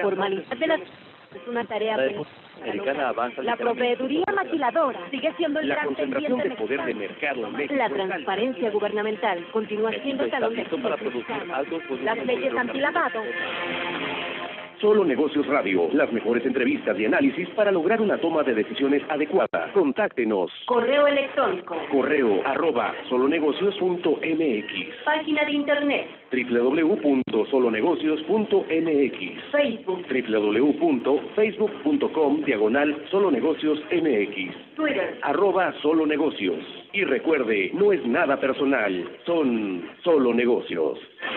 formalidad de las... Es una tarea... Americana avanza. La proveeduría maquiladora sigue siendo el La gran concentración pendiente de poder de mercado en México. La transparencia gubernamental continúa siendo talón de listo para producir altos productos. Las leyes antilavado. Solo Negocios Radio, las mejores entrevistas y análisis para lograr una toma de decisiones adecuada. Contáctenos. Correo electrónico. correo@solonegocios.mx. Página de internet. www.solonegocios.mx. Facebook. www.facebook.com/solonegociosmx. Twitter. @solonegocios. Y recuerde, no es nada personal, son solo negocios.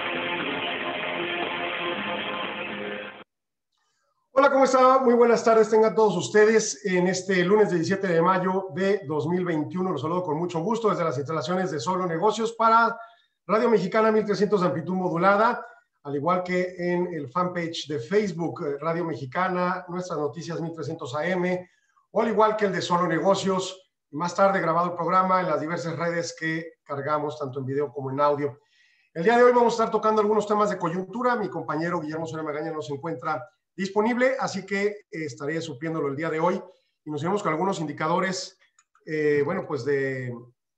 Hola, ¿cómo está? Muy buenas tardes, tengan todos ustedes en este lunes 17 de mayo de 2021. Los saludo con mucho gusto desde las instalaciones de Solo Negocios para Radio Mexicana 1300 de amplitud modulada, al igual que en el fanpage de Facebook Radio Mexicana, Nuestras Noticias 1300 AM, o al igual que el de Solo Negocios, y más tarde grabado el programa en las diversas redes que cargamos tanto en video como en audio. El día de hoy vamos a estar tocando algunos temas de coyuntura. Mi compañero Guillermo Soria Magaña no se encuentra disponible, así que estaré supliéndolo el día de hoy y nos iremos con algunos indicadores, pues de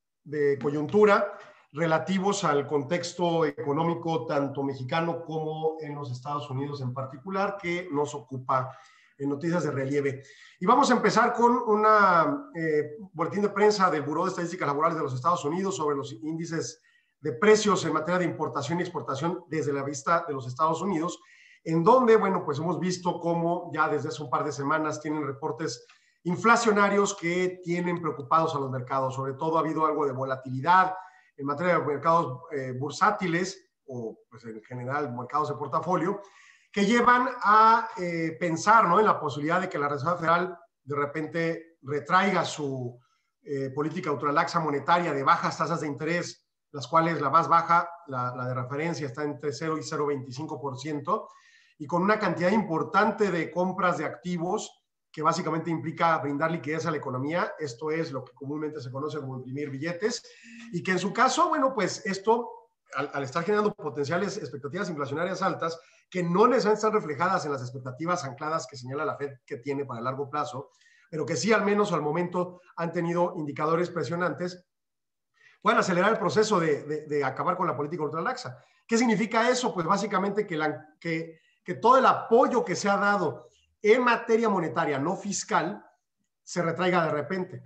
coyuntura relativos al contexto económico tanto mexicano como en los Estados Unidos en particular, que nos ocupa en noticias de relieve. Y vamos a empezar con una boletín de prensa del Buró de Estadísticas Laborales de los Estados Unidos sobre los índices de precios en materia de importación y exportación desde la vista de los Estados Unidos, en donde, pues hemos visto cómo ya desde hace un par de semanas tienen reportes inflacionarios que tienen preocupados a los mercados. Sobre todo ha habido algo de volatilidad en materia de mercados bursátiles o pues en general mercados de portafolio, que llevan a pensar, ¿no?, en la posibilidad de que la Reserva Federal de repente retraiga su política ultralaxa monetaria de bajas tasas de interés, las cuales la más baja, la de referencia, está entre 0 y 0,25%, y con una cantidad importante de compras de activos que básicamente implica brindar liquidez a la economía. Esto es lo que comúnmente se conoce como imprimir billetes, y que en su caso, pues esto, al estar generando potenciales expectativas inflacionarias altas, que no necesariamente están reflejadas en las expectativas ancladas que señala la Fed que tiene para el largo plazo, pero que sí, al menos al momento, han tenido indicadores presionantes, pueden acelerar el proceso de acabar con la política ultralaxa. ¿Qué significa eso? Pues básicamente que todo el apoyo que se ha dado en materia monetaria, no fiscal, se retraiga de repente.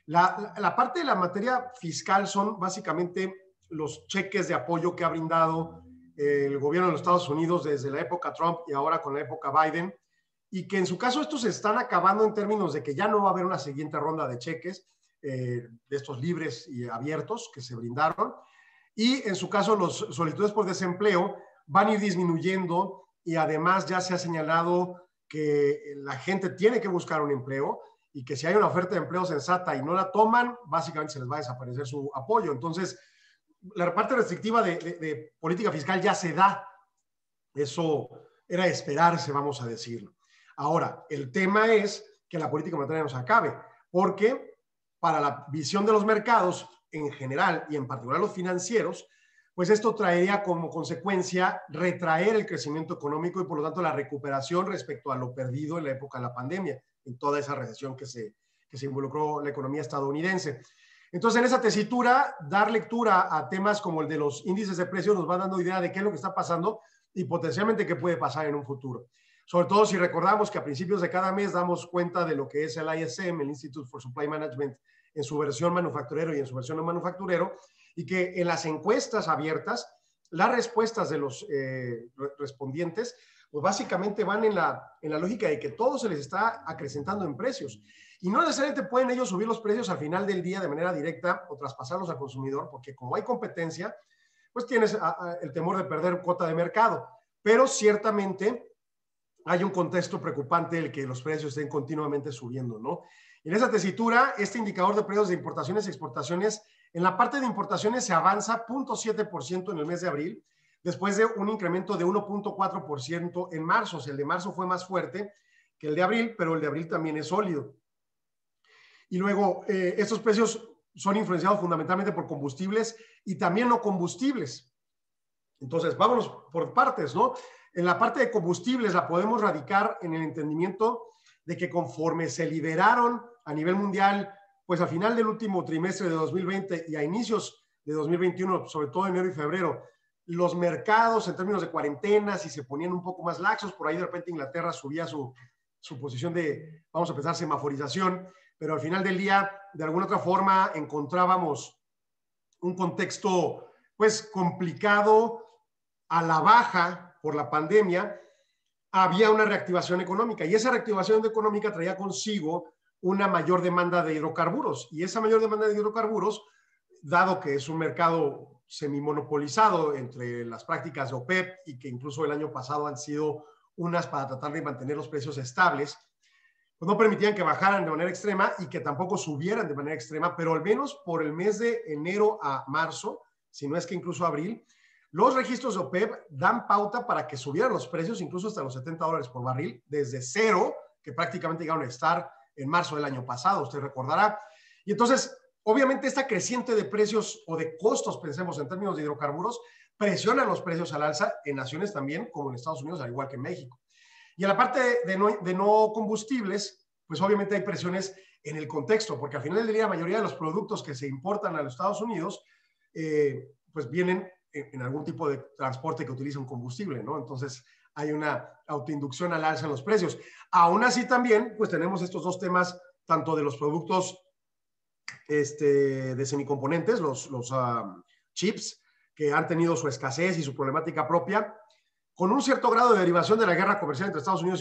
La parte de la materia fiscal son básicamente los cheques de apoyo que ha brindado el gobierno de los Estados Unidos desde la época Trump y ahora con la época Biden, y que en su caso estos se están acabando en términos de que ya no va a haber una siguiente ronda de cheques de estos libres y abiertos que se brindaron, y en su caso los solicitudes por desempleo van a ir disminuyendo, y además ya se ha señalado que la gente tiene que buscar un empleo y que si hay una oferta de empleo sensata y no la toman, básicamente se les va a desaparecer su apoyo. Entonces, la parte restrictiva de política fiscal ya se da. Eso era de esperarse, vamos a decirlo. Ahora, el tema es que la política monetaria no se acabe, porque para la visión de los mercados en general y en particular los financieros, pues esto traería como consecuencia retraer el crecimiento económico y por lo tanto la recuperación respecto a lo perdido en la época de la pandemia, en toda esa recesión que se involucró la economía estadounidense. Entonces, en esa tesitura, dar lectura a temas como el de los índices de precios nos va dando idea de qué es lo que está pasando y potencialmente qué puede pasar en un futuro. Sobre todo si recordamos que a principios de cada mes damos cuenta de lo que es el ISM, el Institute for Supply Management, en su versión manufacturero y en su versión no manufacturero, y que en las encuestas abiertas, las respuestas de los respondientes, pues básicamente van en la lógica de que todo se les está acrecentando en precios. Y no necesariamente pueden ellos subir los precios al final del día de manera directa o traspasarlos al consumidor, porque como hay competencia, pues tienes el temor de perder cuota de mercado. Pero ciertamente hay un contexto preocupante en el que los precios estén continuamente subiendo, ¿no? Y en esa tesitura, este indicador de precios de importaciones y exportaciones, en la parte de importaciones se avanza 0.7% en el mes de abril, después de un incremento de 1.4% en marzo. O sea, el de marzo fue más fuerte que el de abril, pero el de abril también es sólido. Y luego, estos precios son influenciados fundamentalmente por combustibles y también no combustibles. Entonces, vámonos por partes, ¿no? En la parte de combustibles la podemos radicar en el entendimiento de que conforme se liberaron a nivel mundial, pues al final del último trimestre de 2020 y a inicios de 2021, sobre todo enero y febrero, los mercados en términos de cuarentenas y se ponían un poco más laxos, por ahí de repente Inglaterra subía su posición de, vamos a pensar, semaforización, pero al final del día, de alguna otra forma, encontrábamos un contexto pues complicado a la baja por la pandemia. Había una reactivación económica y esa reactivación económica traía consigo una mayor demanda de hidrocarburos, y esa mayor demanda de hidrocarburos, dado que es un mercado semimonopolizado entre las prácticas de OPEP y que incluso el año pasado han sido unas para tratar de mantener los precios estables, pues no permitían que bajaran de manera extrema y que tampoco subieran de manera extrema, pero al menos por el mes de enero a marzo, si no es que incluso abril, los registros de OPEP dan pauta para que subieran los precios incluso hasta los $70 por barril, desde cero, que prácticamente llegaron a estar en marzo del año pasado, usted recordará. Y entonces, obviamente, esta creciente de precios o de costos, pensemos en términos de hidrocarburos, presiona los precios al alza en naciones también, como en Estados Unidos, al igual que en México. Y en la parte de no combustibles, pues obviamente hay presiones en el contexto, porque al final del día la mayoría de los productos que se importan a los Estados Unidos, pues vienen en algún tipo de transporte que utiliza un combustible, ¿no? Entonces hay una autoinducción al alza en los precios. Aún así también, pues tenemos estos dos temas, tanto de los productos de semicomponentes, los chips, que han tenido su escasez y su problemática propia, con un cierto grado de derivación de la guerra comercial entre Estados Unidos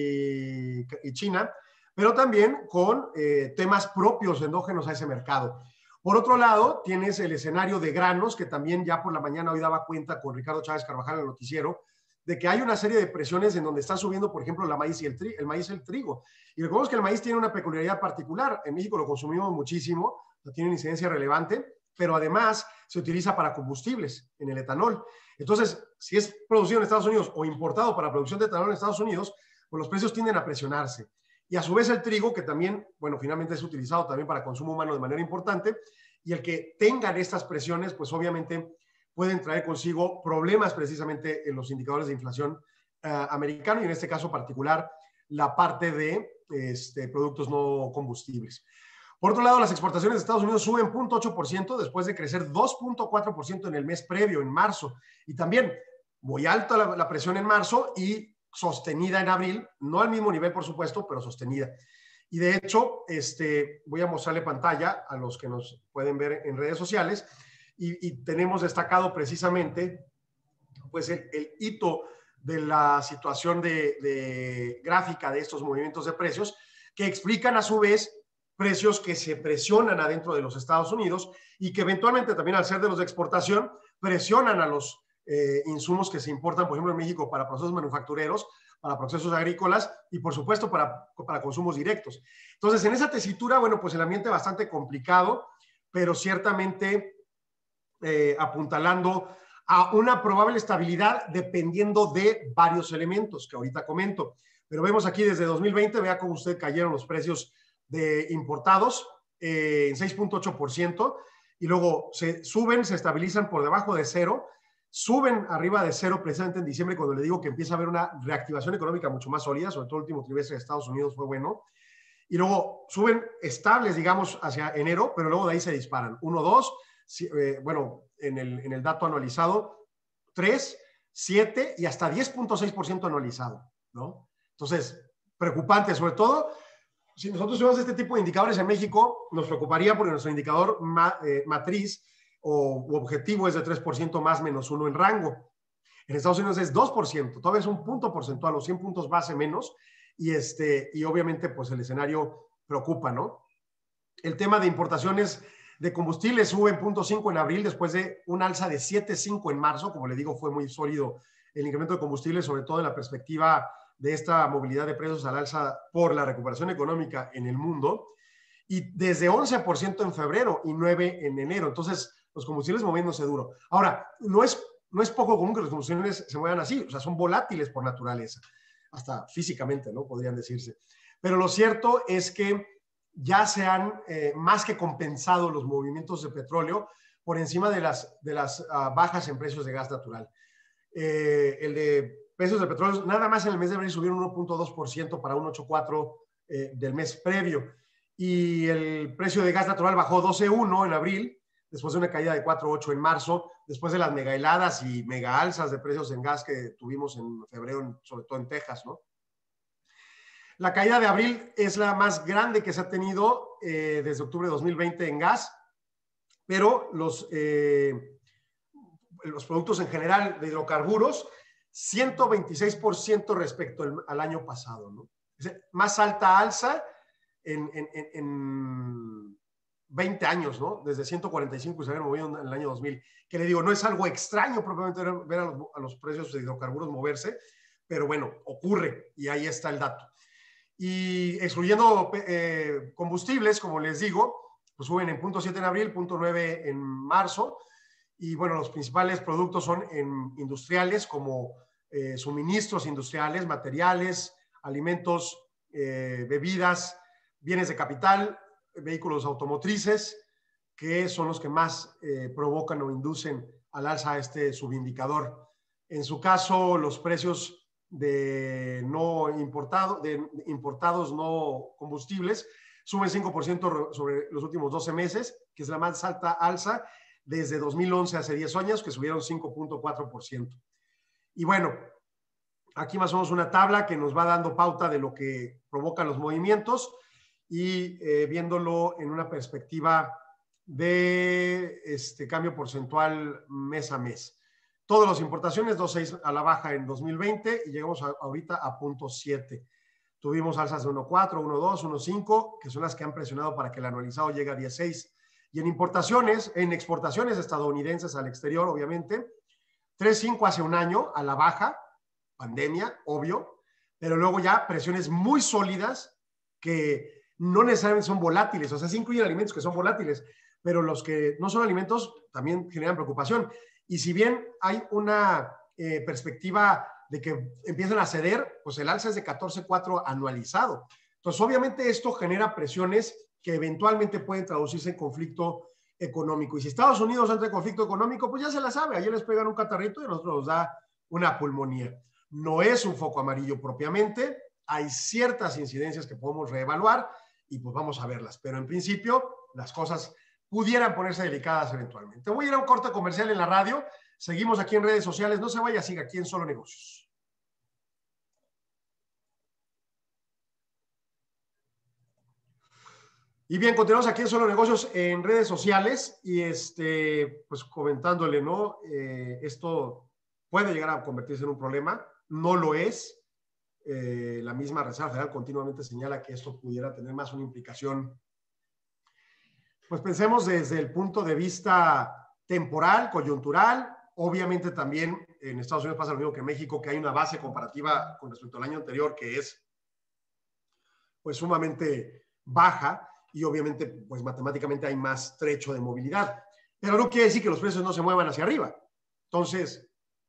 y China, pero también con temas propios endógenos a ese mercado. Por otro lado, tienes el escenario de granos, que también ya por la mañana hoy daba cuenta con Ricardo Chávez Carvajal en el noticiero, de que hay una serie de presiones en donde están subiendo, por ejemplo, el maíz y el trigo. Y recordemos que el maíz tiene una peculiaridad particular. En México lo consumimos muchísimo, no tiene una incidencia relevante, pero además se utiliza para combustibles, en el etanol. Entonces, si es producido en Estados Unidos o importado para producción de etanol en Estados Unidos, pues los precios tienden a presionarse. Y a su vez el trigo, que también, bueno, finalmente es utilizado también para consumo humano de manera importante, y el que tengan estas presiones, pues obviamente pueden traer consigo problemas precisamente en los indicadores de inflación americano, y en este caso particular la parte de productos no combustibles. Por otro lado, las exportaciones de Estados Unidos suben 0.8% después de crecer 2.4% en el mes previo, en marzo. Y también muy alta la presión en marzo y sostenida en abril, no al mismo nivel, por supuesto, pero sostenida. Y de hecho, voy a mostrarle pantalla a los que nos pueden ver en redes sociales, y tenemos destacado precisamente pues el hito de la situación de gráfica de estos movimientos de precios, que explican a su vez precios que se presionan adentro de los Estados Unidos y que eventualmente también, al ser de los de exportación, presionan a los insumos que se importan, por ejemplo, en México, para procesos manufactureros, para procesos agrícolas y, por supuesto, para consumos directos. Entonces, en esa tesitura, bueno, pues el ambiente bastante complicado, pero ciertamente apuntalando a una probable estabilidad dependiendo de varios elementos que ahorita comento. Pero vemos aquí desde 2020, vea cómo usted cayeron los precios de importados en 6.8%, y luego se suben, se estabilizan por debajo de cero, suben arriba de cero precisamente en diciembre, cuando le digo que empieza a haber una reactivación económica mucho más sólida, sobre todo el último trimestre de Estados Unidos fue bueno, y luego suben estables, digamos, hacia enero, pero luego de ahí se disparan. 1, 2, bueno, en el dato anualizado, 3, 7 y hasta 10.6% anualizado, ¿no? Entonces, preocupante, sobre todo, si nosotros vemos este tipo de indicadores en México, nos preocuparía porque nuestro indicador matriz o objetivo es de 3% más menos 1 en rango. En Estados Unidos es 2%, todavía es un punto porcentual o 100 puntos base menos, y obviamente pues el escenario preocupa, ¿no? El tema de importaciones de combustible sube en 0.5 en abril después de un alza de 7.5 en marzo. Como le digo, fue muy sólido el incremento de combustible, sobre todo en la perspectiva de esta movilidad de precios al alza por la recuperación económica en el mundo, y desde 11% en febrero y 9% en enero. Entonces, los combustibles moviéndose duro. Ahora, no es poco común que los combustibles se muevan así, o sea, son volátiles por naturaleza, hasta físicamente, ¿no? Podrían decirse. Pero lo cierto es que ya se han más que compensado los movimientos de petróleo por encima de las bajas en precios de gas natural. El de precios de petróleo nada más en el mes de abril subieron 1.2% para un 8.4 del mes previo. Y el precio de gas natural bajó 12.1 en abril, después de una caída de 4.8 en marzo, después de las mega heladas y mega alzas de precios en gas que tuvimos en febrero, sobre todo en Texas, ¿no? La caída de abril es la más grande que se ha tenido desde octubre de 2020 en gas, pero los productos en general de hidrocarburos, 126% respecto al año pasado, ¿no? Es más alta alza en 20 años, ¿no? Desde 145 se habían movido en el año 2000. Que le digo, no es algo extraño propiamente ver a los precios de hidrocarburos moverse, pero bueno, ocurre y ahí está el dato. Y excluyendo combustibles, como les digo, pues suben en 0.7 en abril, 0.9 en marzo. Y bueno, los principales productos son industriales como suministros industriales, materiales, alimentos, bebidas, bienes de capital, vehículos automotrices, que son los que más provocan o inducen al alza este subindicador. En su caso, los precios de importados no combustibles suben 5% sobre los últimos 12 meses, que es la más alta alza desde 2011, hace 10 años, que subieron 5.4%. Y bueno, aquí más o menos una tabla que nos va dando pauta de lo que provocan los movimientos y viéndolo en una perspectiva de cambio porcentual mes a mes. Todas las importaciones, 2.6 a la baja en 2020 y llegamos ahorita a 0.7. Tuvimos alzas de 1.4, 1.2, 1.5, que son las que han presionado para que el anualizado llegue a 10.6. Y en exportaciones estadounidenses al exterior, obviamente, 3.5 hace un año a la baja, pandemia, obvio, pero luego ya presiones muy sólidas que no necesariamente son volátiles, o sea, sí incluyen alimentos que son volátiles, pero los que no son alimentos también generan preocupación. Y si bien hay una perspectiva de que empiezan a ceder, pues el alza es de 14.4 anualizado. Entonces, obviamente esto genera presiones que eventualmente pueden traducirse en conflicto económico. Y si Estados Unidos entra en conflicto económico, pues ya se la sabe, ayer les pegan un catarrito y a nosotros nos da una pulmonía. No es un foco amarillo propiamente, hay ciertas incidencias que podemos reevaluar y pues vamos a verlas, pero en principio las cosas pudieran ponerse delicadas eventualmente. Voy a ir a un corte comercial en la radio, seguimos aquí en redes sociales, no se vaya, siga aquí en Solo Negocios. Y bien, continuamos aquí en Solo Negocios en redes sociales y pues comentándole, ¿no? Esto puede llegar a convertirse en un problema, no lo es. La misma Reserva Federal continuamente señala que esto pudiera tener más una implicación. Pues pensemos desde el punto de vista temporal, coyuntural. Obviamente también en Estados Unidos pasa lo mismo que en México, que hay una base comparativa con respecto al año anterior que es pues sumamente baja y obviamente pues matemáticamente hay más trecho de movilidad. Pero no quiere decir que los precios no se muevan hacia arriba. Entonces,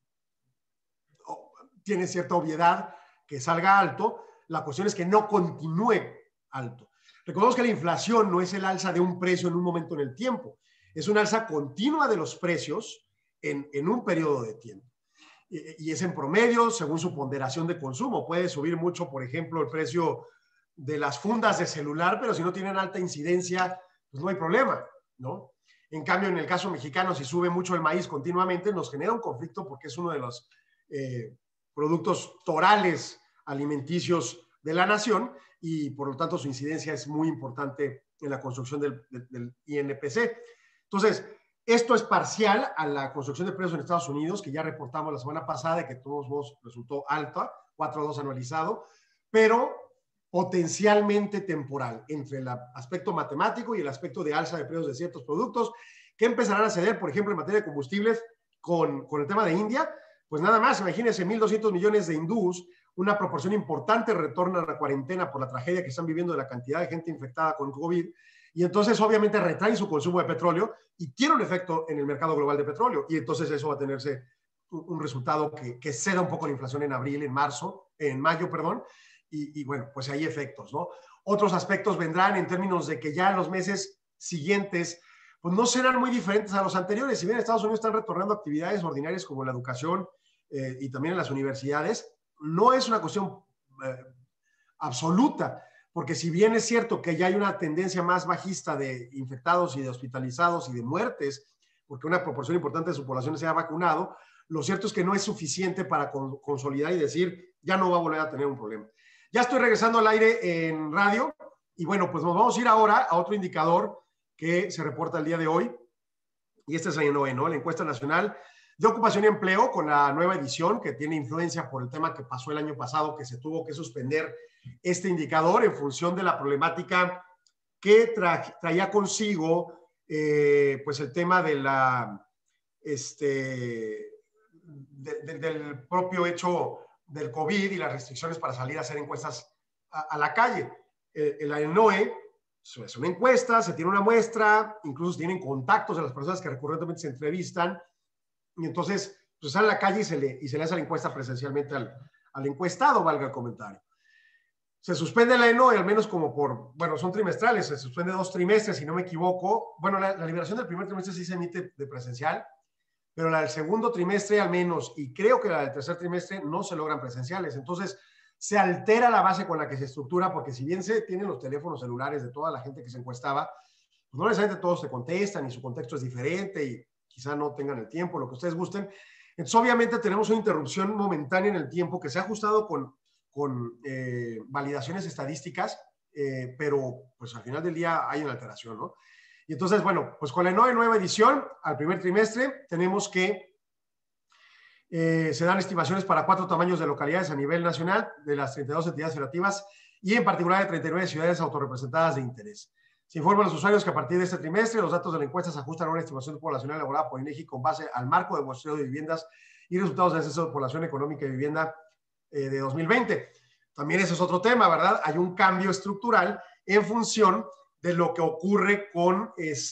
tiene cierta obviedad que salga alto. La cuestión es que no continúe alto. Recordemos que la inflación no es el alza de un precio en un momento en el tiempo, es una alza continua de los precios en un periodo de tiempo. Y es en promedio según su ponderación de consumo. Puede subir mucho, por ejemplo, el precio de las fundas de celular, pero si no tienen alta incidencia, pues no hay problema, ¿no? En cambio, en el caso mexicano, si sube mucho el maíz continuamente, nos genera un conflicto porque es uno de los productos torales alimenticios de la nación y por lo tanto su incidencia es muy importante en la construcción del INPC. Entonces, esto es parcial a la construcción de precios en Estados Unidos, que ya reportamos la semana pasada de que todos modos resultó alta, 4.2 anualizado, pero potencialmente temporal entre el aspecto matemático y el aspecto de alza de precios de ciertos productos que empezarán a ceder, por ejemplo, en materia de combustibles con el tema de India. Pues nada más, imagínense, 1.200 millones de hindús, una proporción importante retorna a la cuarentena por la tragedia que están viviendo de la cantidad de gente infectada con COVID, y entonces obviamente retraen su consumo de petróleo y tiene un efecto en el mercado global de petróleo, y entonces eso va a tenerse un resultado que ceda un poco la inflación en mayo, perdón, y bueno, pues hay efectos, ¿no? Otros aspectos vendrán en términos de que ya en los meses siguientes pues no serán muy diferentes a los anteriores. Si bien en Estados Unidos están retornando actividades ordinarias como la educación y también en las universidades, no es una cuestión absoluta, porque si bien es cierto que ya hay una tendencia más bajista de infectados y de hospitalizados y de muertes, porque una proporción importante de su población se ha vacunado, lo cierto es que no es suficiente para consolidar y decir, ya no va a volver a tener un problema. Ya estoy regresando al aire en radio y bueno, pues nos vamos a ir ahora a otro indicador que se reporta el día de hoy, y este es la ENOE, ¿no? La encuesta nacional de ocupación y empleo, con la nueva edición que tiene influencia por el tema que pasó el año pasado, que se tuvo que suspender este indicador en función de la problemática que traía consigo pues el tema de la del propio hecho del COVID y las restricciones para salir a hacer encuestas a la calle. La ENOE es una encuesta, se tiene una muestra, incluso se tienen contactos de las personas que recurrentemente se entrevistan, y entonces pues sale a la calle y se le hace la encuesta presencialmente al encuestado, valga el comentario. Se suspende la ENOE, al menos como bueno, son trimestrales, se suspende 2 trimestres, si no me equivoco. Bueno, la liberación del primer trimestre sí se emite de presencial, pero la del segundo trimestre al menos, y creo que la del tercer trimestre no se logran presenciales. Entonces, se altera la base con la que se estructura, porque si bien se tienen los teléfonos celulares de toda la gente que se encuestaba, pues no necesariamente todos te contestan y su contexto es diferente y quizá no tengan el tiempo, lo que ustedes gusten. Entonces, obviamente, tenemos una interrupción momentánea en el tiempo que se ha ajustado con validaciones estadísticas, pero pues al final del día hay una alteración, ¿no? Y entonces, bueno, pues con la nueva edición, al primer trimestre, tenemos que se dan estimaciones para 4 tamaños de localidades a nivel nacional, de las 32 entidades federativas y en particular de 39 ciudades autorrepresentadas de interés. Se informa a los usuarios que a partir de este trimestre los datos de la encuesta se ajustan a una estimación poblacional elaborada por INEGI con base al marco de muestreo de viviendas y resultados del censo de población económica y vivienda de 2020. También ese es otro tema, ¿verdad? Hay un cambio estructural en función de lo que ocurre con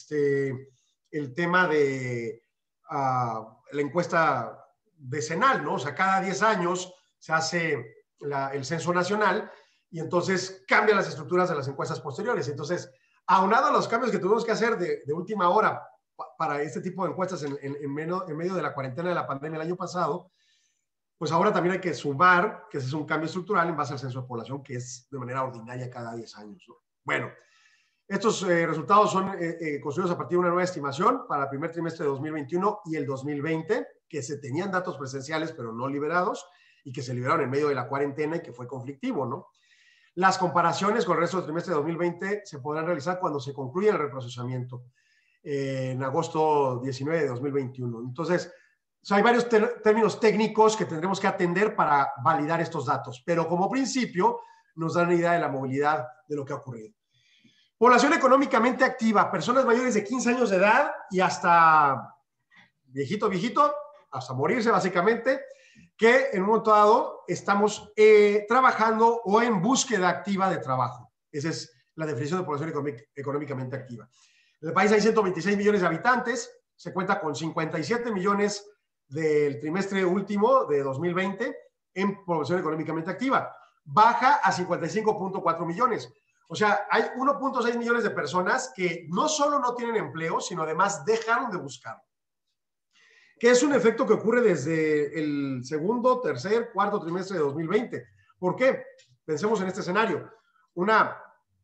el tema de la encuesta decenal, ¿no? O sea, cada 10 años se hace el censo nacional y entonces cambian las estructuras de las encuestas posteriores. Entonces, aunado a los cambios que tuvimos que hacer de última hora para este tipo de encuestas en medio de la cuarentena de la pandemia el año pasado, pues ahora también hay que sumar que ese es un cambio estructural en base al censo de población, que es de manera ordinaria cada 10 años, ¿no? Bueno, estos resultados son construidos a partir de una nueva estimación para el primer trimestre de 2021 y el 2020, que se tenían datos presenciales pero no liberados y que se liberaron en medio de la cuarentena y que fue conflictivo, ¿no? Las comparaciones con el resto del trimestre de 2020 se podrán realizar cuando se concluya el reprocesamiento en agosto 19 de 2021. Entonces, o sea, hay varios términos técnicos que tendremos que atender para validar estos datos, pero como principio nos dan una idea de la movilidad de lo que ha ocurrido. Población económicamente activa, personas mayores de 15 años de edad y hasta viejito, hasta morirse básicamente, que en un momento dado estamos trabajando o en búsqueda activa de trabajo. Esa es la definición de población económicamente activa. En el país hay 126 millones de habitantes, se cuenta con 57 millones del trimestre último de 2020 en población económicamente activa. Baja a 55.4 millones. O sea, hay 1.6 millones de personas que no solo no tienen empleo, sino además dejaron de buscarlo. Que es un efecto que ocurre desde el segundo, tercer, cuarto trimestre de 2020. ¿Por qué? Pensemos en este escenario. Una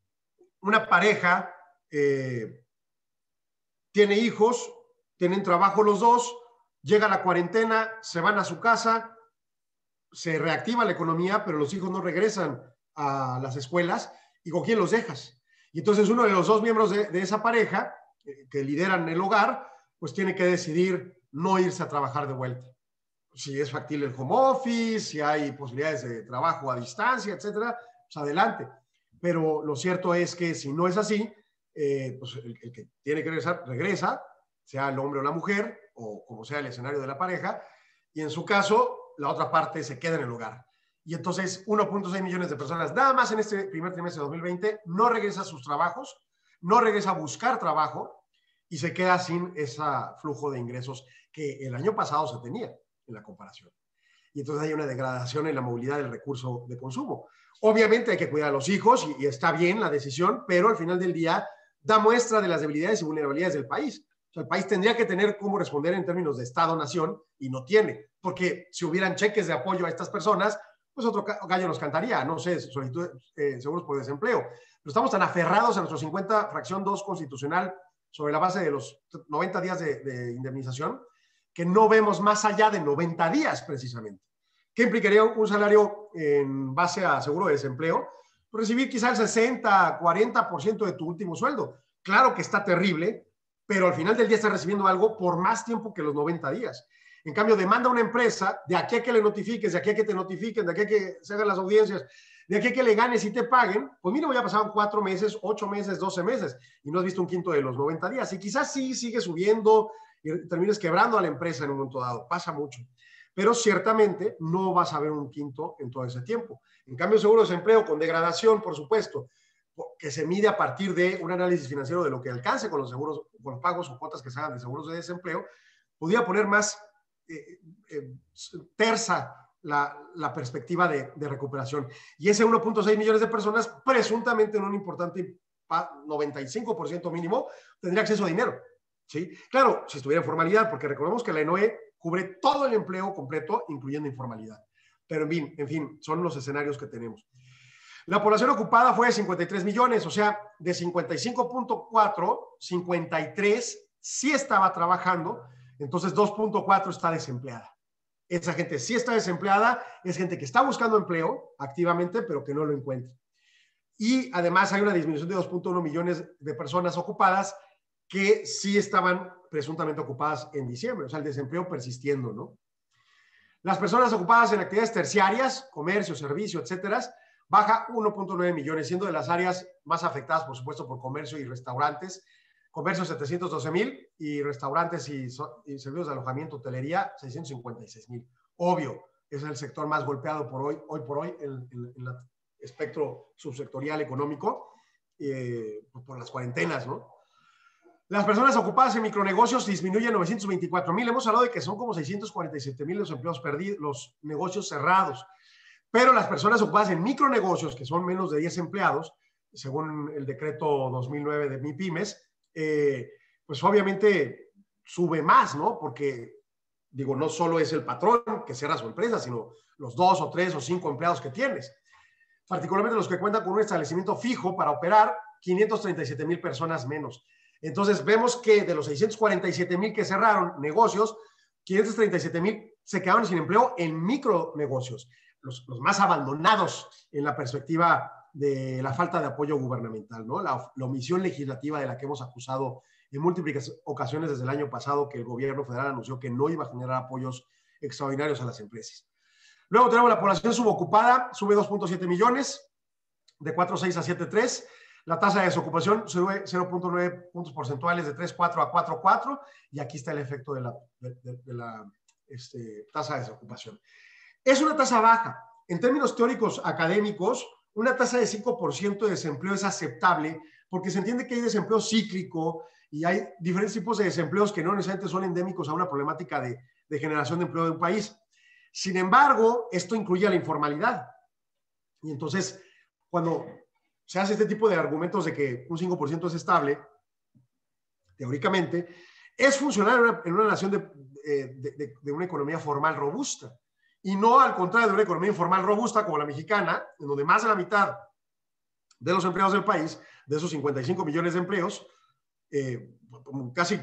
pareja tiene hijos, tienen trabajo los dos, llega la cuarentena, se van a su casa, se reactiva la economía, pero los hijos no regresan a las escuelas. ¿Y con quién los dejas? Y entonces uno de los dos miembros de esa pareja que lideran el hogar, pues tiene que decidir no irse a trabajar de vuelta. Si es factible el home office, si hay posibilidades de trabajo a distancia, etcétera, pues adelante. Pero lo cierto es que si no es así, pues el que tiene que regresar, regresa, sea el hombre o la mujer, o como sea el escenario de la pareja, y en su caso, la otra parte se queda en el hogar. Y entonces 1.6 millones de personas, nada más en este primer trimestre de 2020, no regresa a sus trabajos, no regresa a buscar trabajo y se queda sin ese flujo de ingresos que el año pasado se tenía en la comparación. Y entonces hay una degradación en la movilidad del recurso de consumo. Obviamente hay que cuidar a los hijos y está bien la decisión, pero al final del día da muestra de las debilidades y vulnerabilidades del país. O sea, el país tendría que tener cómo responder en términos de Estado-nación y no tiene, porque si hubieran cheques de apoyo a estas personas, pues otro gallo nos cantaría, no sé, seguros por desempleo. Pero estamos tan aferrados a nuestro 50 fracción 2 constitucional sobre la base de los 90 días de indemnización, que no vemos más allá de 90 días precisamente. ¿Qué implicaría un salario en base a seguro de desempleo? Pues recibir quizá el 60, 40% de tu último sueldo. Claro que está terrible, pero al final del día estás recibiendo algo por más tiempo que los 90 días. En cambio, demanda una empresa, de aquí a que le notifiques, de aquí a que te notifiquen, de aquí a que se hagan las audiencias, de aquí a que le ganes y te paguen, pues mira, ya pasaron 4 meses, 8 meses, 12 meses, y no has visto un quinto de los 90 días. Y quizás sí sigue subiendo y termines quebrando a la empresa en un momento dado. Pasa mucho. Pero ciertamente no vas a ver un quinto en todo ese tiempo. En cambio, el seguro de desempleo con degradación, por supuesto, que se mide a partir de un análisis financiero de lo que alcance con los seguros, con los pagos o cuotas que se hagan de seguros de desempleo, podría poner más tersa la perspectiva de recuperación. Y ese 1.6 millones de personas, presuntamente en un importante 95% mínimo, tendría acceso a dinero. ¿Sí? Claro, si estuviera en formalidad, porque recordemos que la ENOE cubre todo el empleo completo, incluyendo informalidad. Pero en fin, son los escenarios que tenemos. La población ocupada fue de 53 millones, o sea, de 55.4, 53 sí estaba trabajando, entonces 2.4 está desempleada. Esa gente sí está desempleada, es gente que está buscando empleo activamente, pero que no lo encuentra. Y además hay una disminución de 2.1 millones de personas ocupadas que sí estaban presuntamente ocupadas en diciembre, o sea, el desempleo persistiendo, ¿no? Las personas ocupadas en actividades terciarias, comercio, servicio, etcétera, baja 1.9 millones, siendo de las áreas más afectadas, por supuesto, por comercio y restaurantes. Comercio 712,000 y restaurantes y servicios de alojamiento, hotelería 656,000. Obvio, es el sector más golpeado hoy por hoy en el espectro subsectorial económico por las cuarentenas, ¿no? Las personas ocupadas en micronegocios disminuyen 924,000. Hemos hablado de que son como 647,000 los empleos perdidos, los negocios cerrados. Pero las personas ocupadas en micronegocios, que son menos de 10 empleados, según el decreto 2009 de MIPYMES, pues obviamente sube más, ¿no? Porque, digo, no solo es el patrón que cierra su empresa, sino los 2 o 3 o 5 empleados que tienes. Particularmente los que cuentan con un establecimiento fijo para operar, 537,000 personas menos. Entonces vemos que de los 647,000 que cerraron negocios, 537,000 se quedaron sin empleo en micronegocios, los más abandonados en la perspectiva de la falta de apoyo gubernamental, ¿no? La omisión legislativa de la que hemos acusado en múltiples ocasiones desde el año pasado, que el gobierno federal anunció que no iba a generar apoyos extraordinarios a las empresas. Luego tenemos la población subocupada, sube 2.7 millones, de 4.6 a 7.3. La tasa de desocupación sube 0.9 puntos porcentuales de 3.4 a 4.4, y aquí está el efecto de la tasa de desocupación. Es una tasa baja. En términos teóricos académicos, una tasa de 5% de desempleo es aceptable porque se entiende que hay desempleo cíclico y hay diferentes tipos de desempleos que no necesariamente son endémicos a una problemática de generación de empleo de un país. Sin embargo, esto incluye a la informalidad. Y entonces, cuando se hace este tipo de argumentos de que un 5% es estable, teóricamente, es funcionar en una nación de una economía formal robusta. Y no al contrario de una economía informal robusta como la mexicana, en donde más de la mitad de los empleados del país, de esos 55 millones de empleos, casi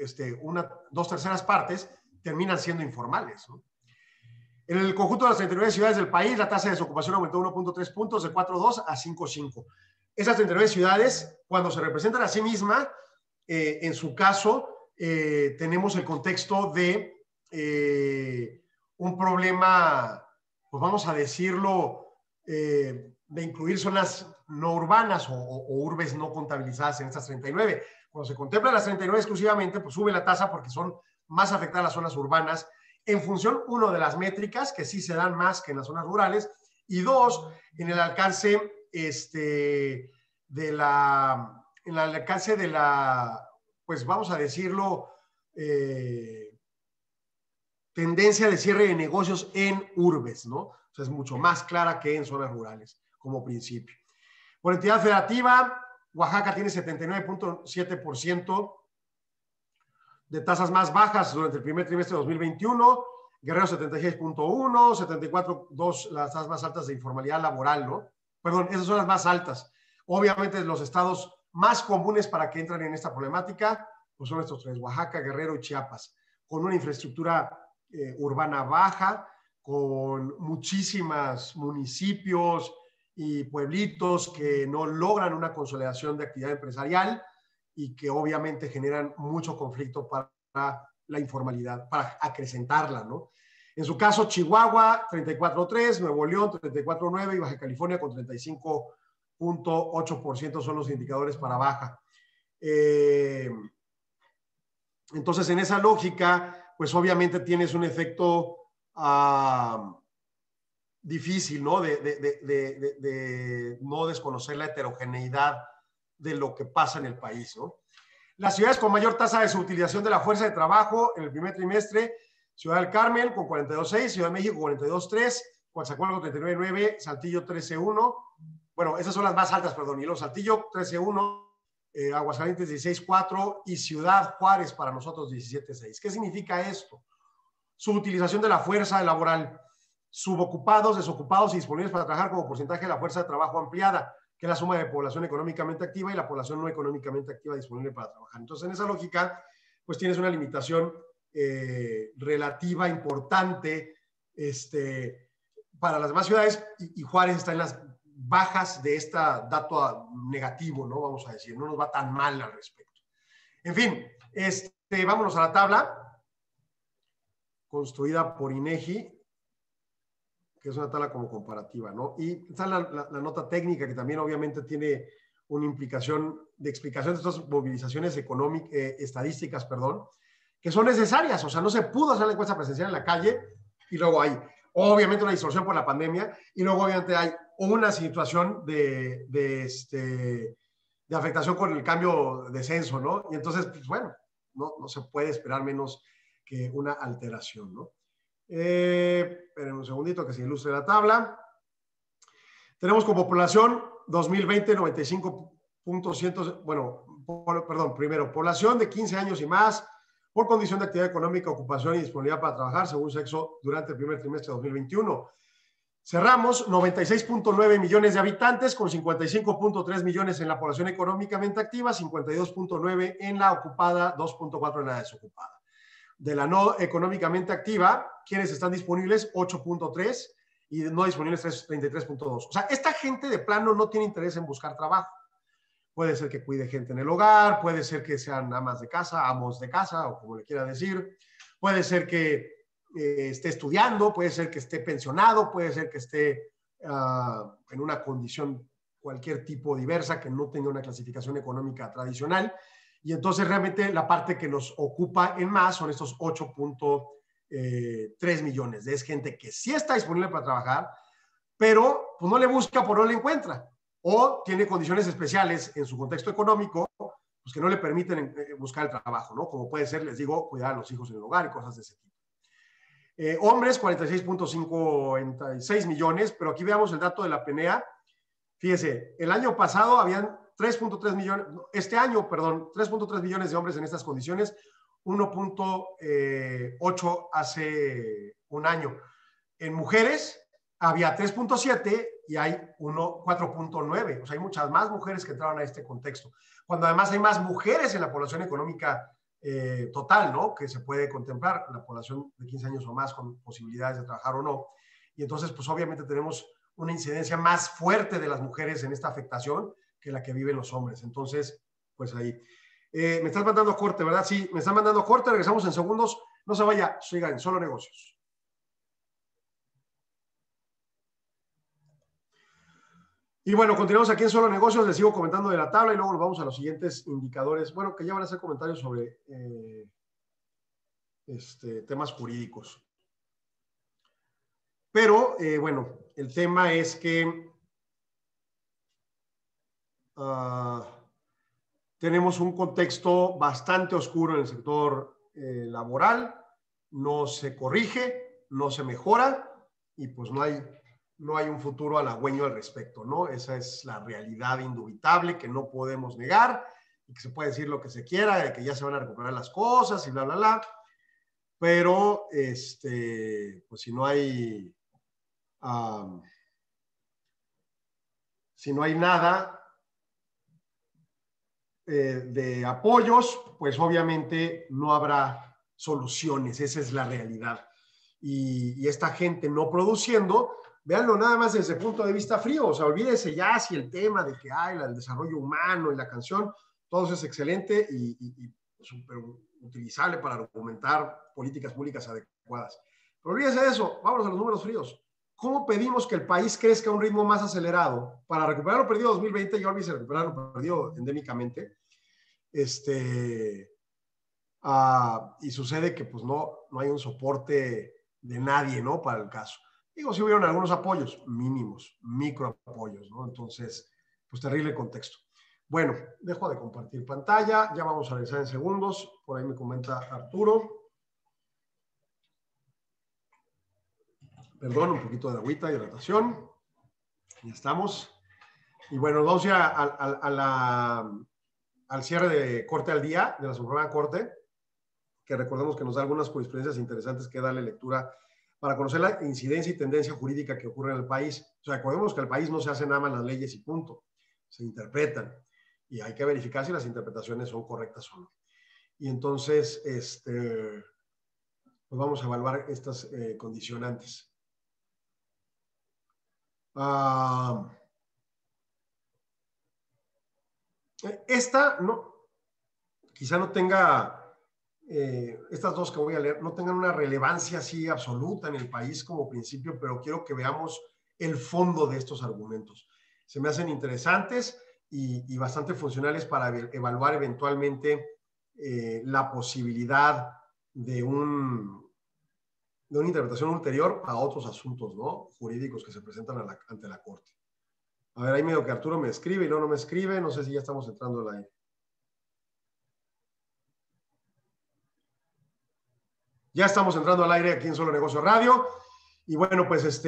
2/3 partes terminan siendo informales, ¿no? En el conjunto de las 39 ciudades del país, la tasa de desocupación aumentó 1.3 puntos, de 4.2 a 5.5. Esas 39 ciudades, cuando se representan a sí mismas, en su caso, tenemos el contexto de un problema, pues vamos a decirlo, de incluir zonas no urbanas o urbes no contabilizadas en estas 39. Cuando se contemplan las 39 exclusivamente, pues sube la tasa porque son más afectadas las zonas urbanas, en función, uno, de las métricas, que sí se dan más que en las zonas rurales, y dos, en el alcance pues vamos a decirlo, tendencia de cierre de negocios en urbes, ¿no? O sea, es mucho más clara que en zonas rurales, como principio. Por entidad federativa, Oaxaca tiene 79.7% de tasas más bajas durante el primer trimestre de 2021, Guerrero 76.1, 74.2 las tasas más altas de informalidad laboral, ¿no? Perdón, esas son las más altas. Obviamente los estados más comunes para que entren en esta problemática pues son estos tres, Oaxaca, Guerrero y Chiapas, con una infraestructura urbana baja, con muchísimos municipios y pueblitos que no logran una consolidación de actividad empresarial y que obviamente generan mucho conflicto para la informalidad, para acrecentarla, ¿no? En su caso, Chihuahua, 34.3, Nuevo León, 34.9 y Baja California con 35.8% son los indicadores para baja. Entonces, en esa lógica, pues obviamente tienes un efecto difícil, ¿no? De no desconocer la heterogeneidad de lo que pasa en el país, ¿no? Las ciudades con mayor tasa de subutilización de la fuerza de trabajo en el primer trimestre, Ciudad del Carmen con 42.6, Ciudad de México 42.3, Coatzacoalcos 39.9, Saltillo 13.1. Bueno, esas son las más altas, perdón. Y los Saltillo 13.1, Aguascalientes 16.4 y Ciudad Juárez para nosotros 17.6. ¿Qué significa esto? Subutilización de la fuerza laboral, subocupados, desocupados y disponibles para trabajar como porcentaje de la fuerza de trabajo ampliada, que es la suma de población económicamente activa y la población no económicamente activa disponible para trabajar. Entonces, en esa lógica, pues tienes una limitación relativa importante para las demás ciudades y Juárez está en las bajas de este dato negativo, ¿no? Vamos a decir, no nos va tan mal al respecto. En fin, vámonos a la tabla construida por INEGI, que es una tabla como comparativa, ¿no? Y está la nota técnica que también obviamente tiene una implicación de explicación de estas movilizaciones económicas, estadísticas, perdón, que son necesarias. O sea, no se pudo hacer la encuesta presencial en la calle y luego hay obviamente una distorsión por la pandemia y luego obviamente hay una situación de afectación con el cambio de censo, ¿no? Y entonces, pues bueno, no se puede esperar menos que una alteración, ¿no? Esperen un segundito que se ilustre la tabla. Tenemos como población 2020 95.100, bueno, perdón, primero, población de 15 años y más por condición de actividad económica, ocupación y disponibilidad para trabajar según sexo durante el primer trimestre de 2021. Cerramos 96.9 millones de habitantes con 55.3 millones en la población económicamente activa, 52.9 en la ocupada, 2.4 en la desocupada. De la no económicamente activa, quienes están disponibles, 8.3 y no disponibles 33.2. O sea, esta gente de plano no tiene interés en buscar trabajo. Puede ser que cuide gente en el hogar, puede ser que sean amas de casa, amos de casa, o como le quiera decir. Puede ser que esté estudiando, puede ser que esté pensionado, puede ser que esté en una condición cualquier tipo diversa, que no tenga una clasificación económica tradicional. Y entonces realmente la parte que nos ocupa en más son estos 8.3 millones. Es gente que sí está disponible para trabajar, pero pues no le busca por no le encuentra. O tiene condiciones especiales en su contexto económico, pues que no le permiten buscar el trabajo, ¿no? Como puede ser, les digo, cuidar a los hijos en el hogar y cosas de ese tipo. Hombres, 46.56 millones, pero aquí veamos el dato de la PNEA. Fíjese, el año pasado habían 3.3 millones, este año, perdón, 3.3 millones de hombres en estas condiciones, 1.8 hace un año. En mujeres había 3.7 y hay 4.9, o sea, hay muchas más mujeres que entraron a este contexto, cuando además hay más mujeres en la población económica total, ¿no? Que se puede contemplar, la población de 15 años o más con posibilidades de trabajar o no. Y entonces, pues obviamente tenemos una incidencia más fuerte de las mujeres en esta afectación que la que viven los hombres. Entonces, pues ahí. Me estás mandando corte, ¿verdad? Sí, me están mandando corte, regresamos en segundos. No se vaya, sigan, Solo Negocios. Y bueno, continuamos aquí en Solo Negocios, les sigo comentando de la tabla y luego nos vamos a los siguientes indicadores, bueno, que ya van a ser comentarios sobre temas jurídicos. Pero, bueno, el tema es que tenemos un contexto bastante oscuro en el sector laboral, no se corrige, no se mejora y pues no hay un futuro halagüeño al respecto, ¿no? Esa es la realidad indubitable que no podemos negar que se puede decir lo que se quiera, de que ya se van a recuperar las cosas y bla, bla, bla. Pero, pues si no hay nada de apoyos, pues obviamente no habrá soluciones. Esa es la realidad. Y esta gente no produciendo, véanlo nada más desde el punto de vista frío. O sea, olvídese ya si el tema de que hay el desarrollo humano y la canción, todo eso es excelente y súper utilizable para argumentar políticas públicas adecuadas. Pero olvídese de eso, vámonos a los números fríos. ¿Cómo pedimos que el país crezca a un ritmo más acelerado para recuperar lo perdido en 2020 y olvídese recuperar lo perdido endémicamente? Y sucede que pues no hay un soporte de nadie, ¿no? Para el caso. Digo, sí hubieron algunos apoyos mínimos, micro apoyos, ¿no? Entonces, pues terrible contexto. Bueno, dejo de compartir pantalla, ya vamos a regresar en segundos. Por ahí me comenta Arturo. Perdón, un poquito de agüita, hidratación. Ya estamos. Y bueno, vamos ya al cierre de Corte al Día de la Suprema Corte, que recordemos que nos da algunas jurisprudencias interesantes que darle lectura para conocer la incidencia y tendencia jurídica que ocurre en el país. O sea, recordemos que el país no se hace nada más las leyes y punto. Se interpretan. Y hay que verificar si las interpretaciones son correctas o no. Y entonces, pues vamos a evaluar estas condicionantes. Esta no, quizá no tenga, estas dos que voy a leer, no tengan una relevancia así absoluta en el país como principio, pero quiero que veamos el fondo de estos argumentos. Se me hacen interesantes y bastante funcionales para evaluar eventualmente la posibilidad de una interpretación ulterior a otros asuntos, ¿no? Jurídicos que se presentan ante la Corte. A ver, ahí medio que Arturo me escribe y luego no me escribe. No sé si ya estamos entrando al aire. Ya estamos entrando al aire aquí en Solo Negocio Radio. Y bueno, pues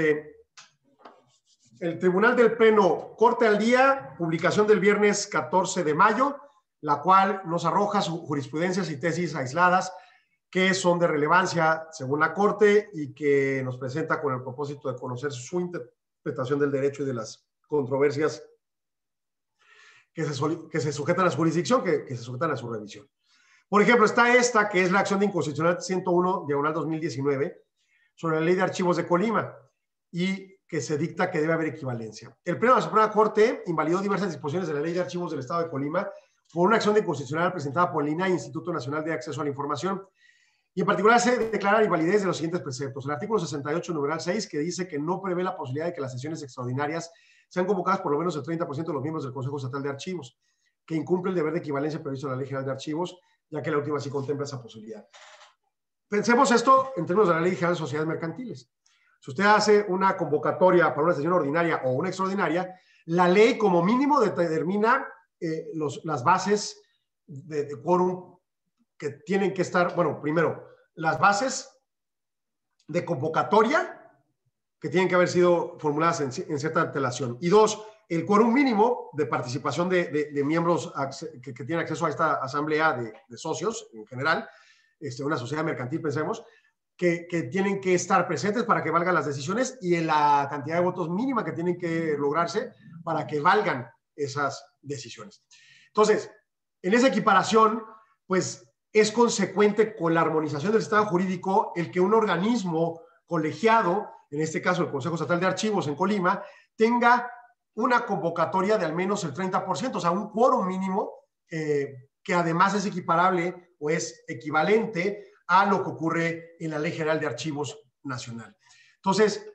el Tribunal del Pleno, Corte al Día, publicación del viernes 14 de mayo, la cual nos arroja sus jurisprudencias y tesis aisladas que son de relevancia según la Corte y que nos presenta con el propósito de conocer su interpretación del derecho y de las controversias que se sujetan a su jurisdicción, que se sujetan a su revisión. Por ejemplo, está esta, que es la acción de inconstitucionalidad 101/2019 sobre la ley de archivos de Colima y que se dicta que debe haber equivalencia. El Pleno de la Suprema Corte invalidó diversas disposiciones de la ley de archivos del Estado de Colima por una acción de inconstitucionalidad presentada por el INAI, Instituto Nacional de Acceso a la Información. Y en particular se declara la invalidez de los siguientes preceptos. El artículo 68, numeral 6, que dice que no prevé la posibilidad de que las sesiones extraordinarias sean convocadas por lo menos el 30% de los miembros del Consejo Estatal de Archivos, que incumple el deber de equivalencia previsto en la Ley General de Archivos, ya que la última sí contempla esa posibilidad. Pensemos esto en términos de la Ley General de Sociedades Mercantiles. Si usted hace una convocatoria para una sesión ordinaria o una extraordinaria, la ley como mínimo determina las bases de quórum que tienen que estar, bueno, primero, las bases de convocatoria que tienen que haber sido formuladas en cierta antelación. Y dos, el quórum mínimo de participación de miembros que tienen acceso a esta asamblea de socios en general, una sociedad mercantil, pensemos, que tienen que estar presentes para que valgan las decisiones y en la cantidad de votos mínima que tienen que lograrse para que valgan esas decisiones. Entonces, en esa equiparación, pues es consecuente con la armonización del sistema jurídico el que un organismo colegiado, en este caso el Consejo Estatal de Archivos en Colima, tenga una convocatoria de al menos el 30%, o sea, un quórum mínimo que además es equiparable o es equivalente a lo que ocurre en la Ley General de Archivos Nacional. Entonces,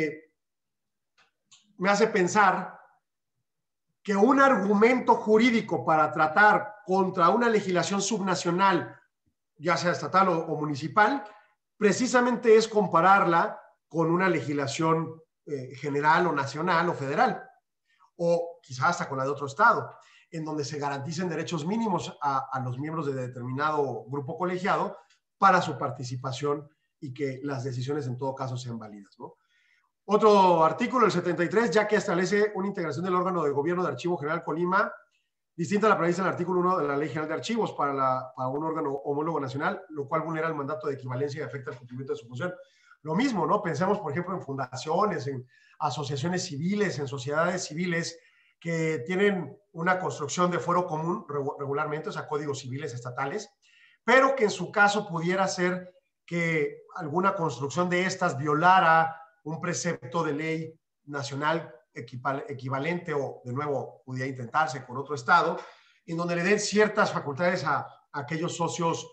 me hace pensar que un argumento jurídico para tratar contra una legislación subnacional, ya sea estatal o municipal, precisamente es compararla con una legislación general o nacional o federal, o quizás hasta con la de otro estado, en donde se garanticen derechos mínimos a los miembros de determinado grupo colegiado para su participación y que las decisiones en todo caso sean válidas, ¿no? Otro artículo, el 73, ya que establece una integración del órgano de gobierno de Archivo General Colima, distinta a la prevista en el artículo 1 de la Ley General de Archivos para un órgano homólogo nacional, lo cual vulnera el mandato de equivalencia y afecta el cumplimiento de su función. Lo mismo, ¿no? Pensemos, por ejemplo, en fundaciones, en asociaciones civiles, en sociedades civiles que tienen una construcción de fuero común regularmente, o sea, códigos civiles estatales, pero que en su caso pudiera ser que alguna construcción de estas violara un precepto de ley nacional equivalente o, de nuevo, pudiera intentarse con otro estado, en donde le den ciertas facultades a aquellos socios,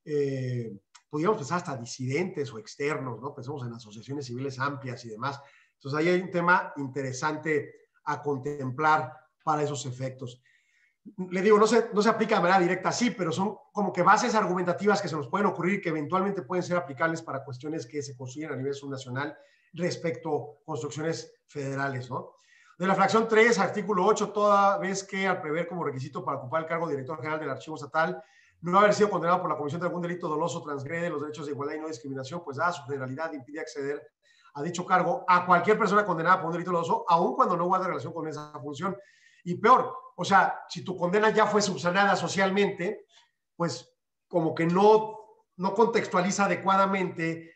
podríamos pensar hasta disidentes o externos, ¿no? Pensemos en asociaciones civiles amplias y demás. Entonces, ahí hay un tema interesante a contemplar para esos efectos. Le digo, no se aplica de manera directa, sí, pero son como que bases argumentativas que se nos pueden ocurrir y que eventualmente pueden ser aplicables para cuestiones que se construyen a nivel subnacional respecto a construcciones federales, ¿no? De la fracción 3, artículo 8, toda vez que al prever como requisito para ocupar el cargo de director general del Archivo Estatal no haber sido condenado por la comisión de algún delito doloso, transgrede los derechos de igualdad y no discriminación, pues dada su generalidad impide acceder a dicho cargo a cualquier persona condenada por un delito doloso, aun cuando no guarde relación con esa función. Y peor, o sea, si tu condena ya fue subsanada socialmente, pues como que no contextualiza adecuadamente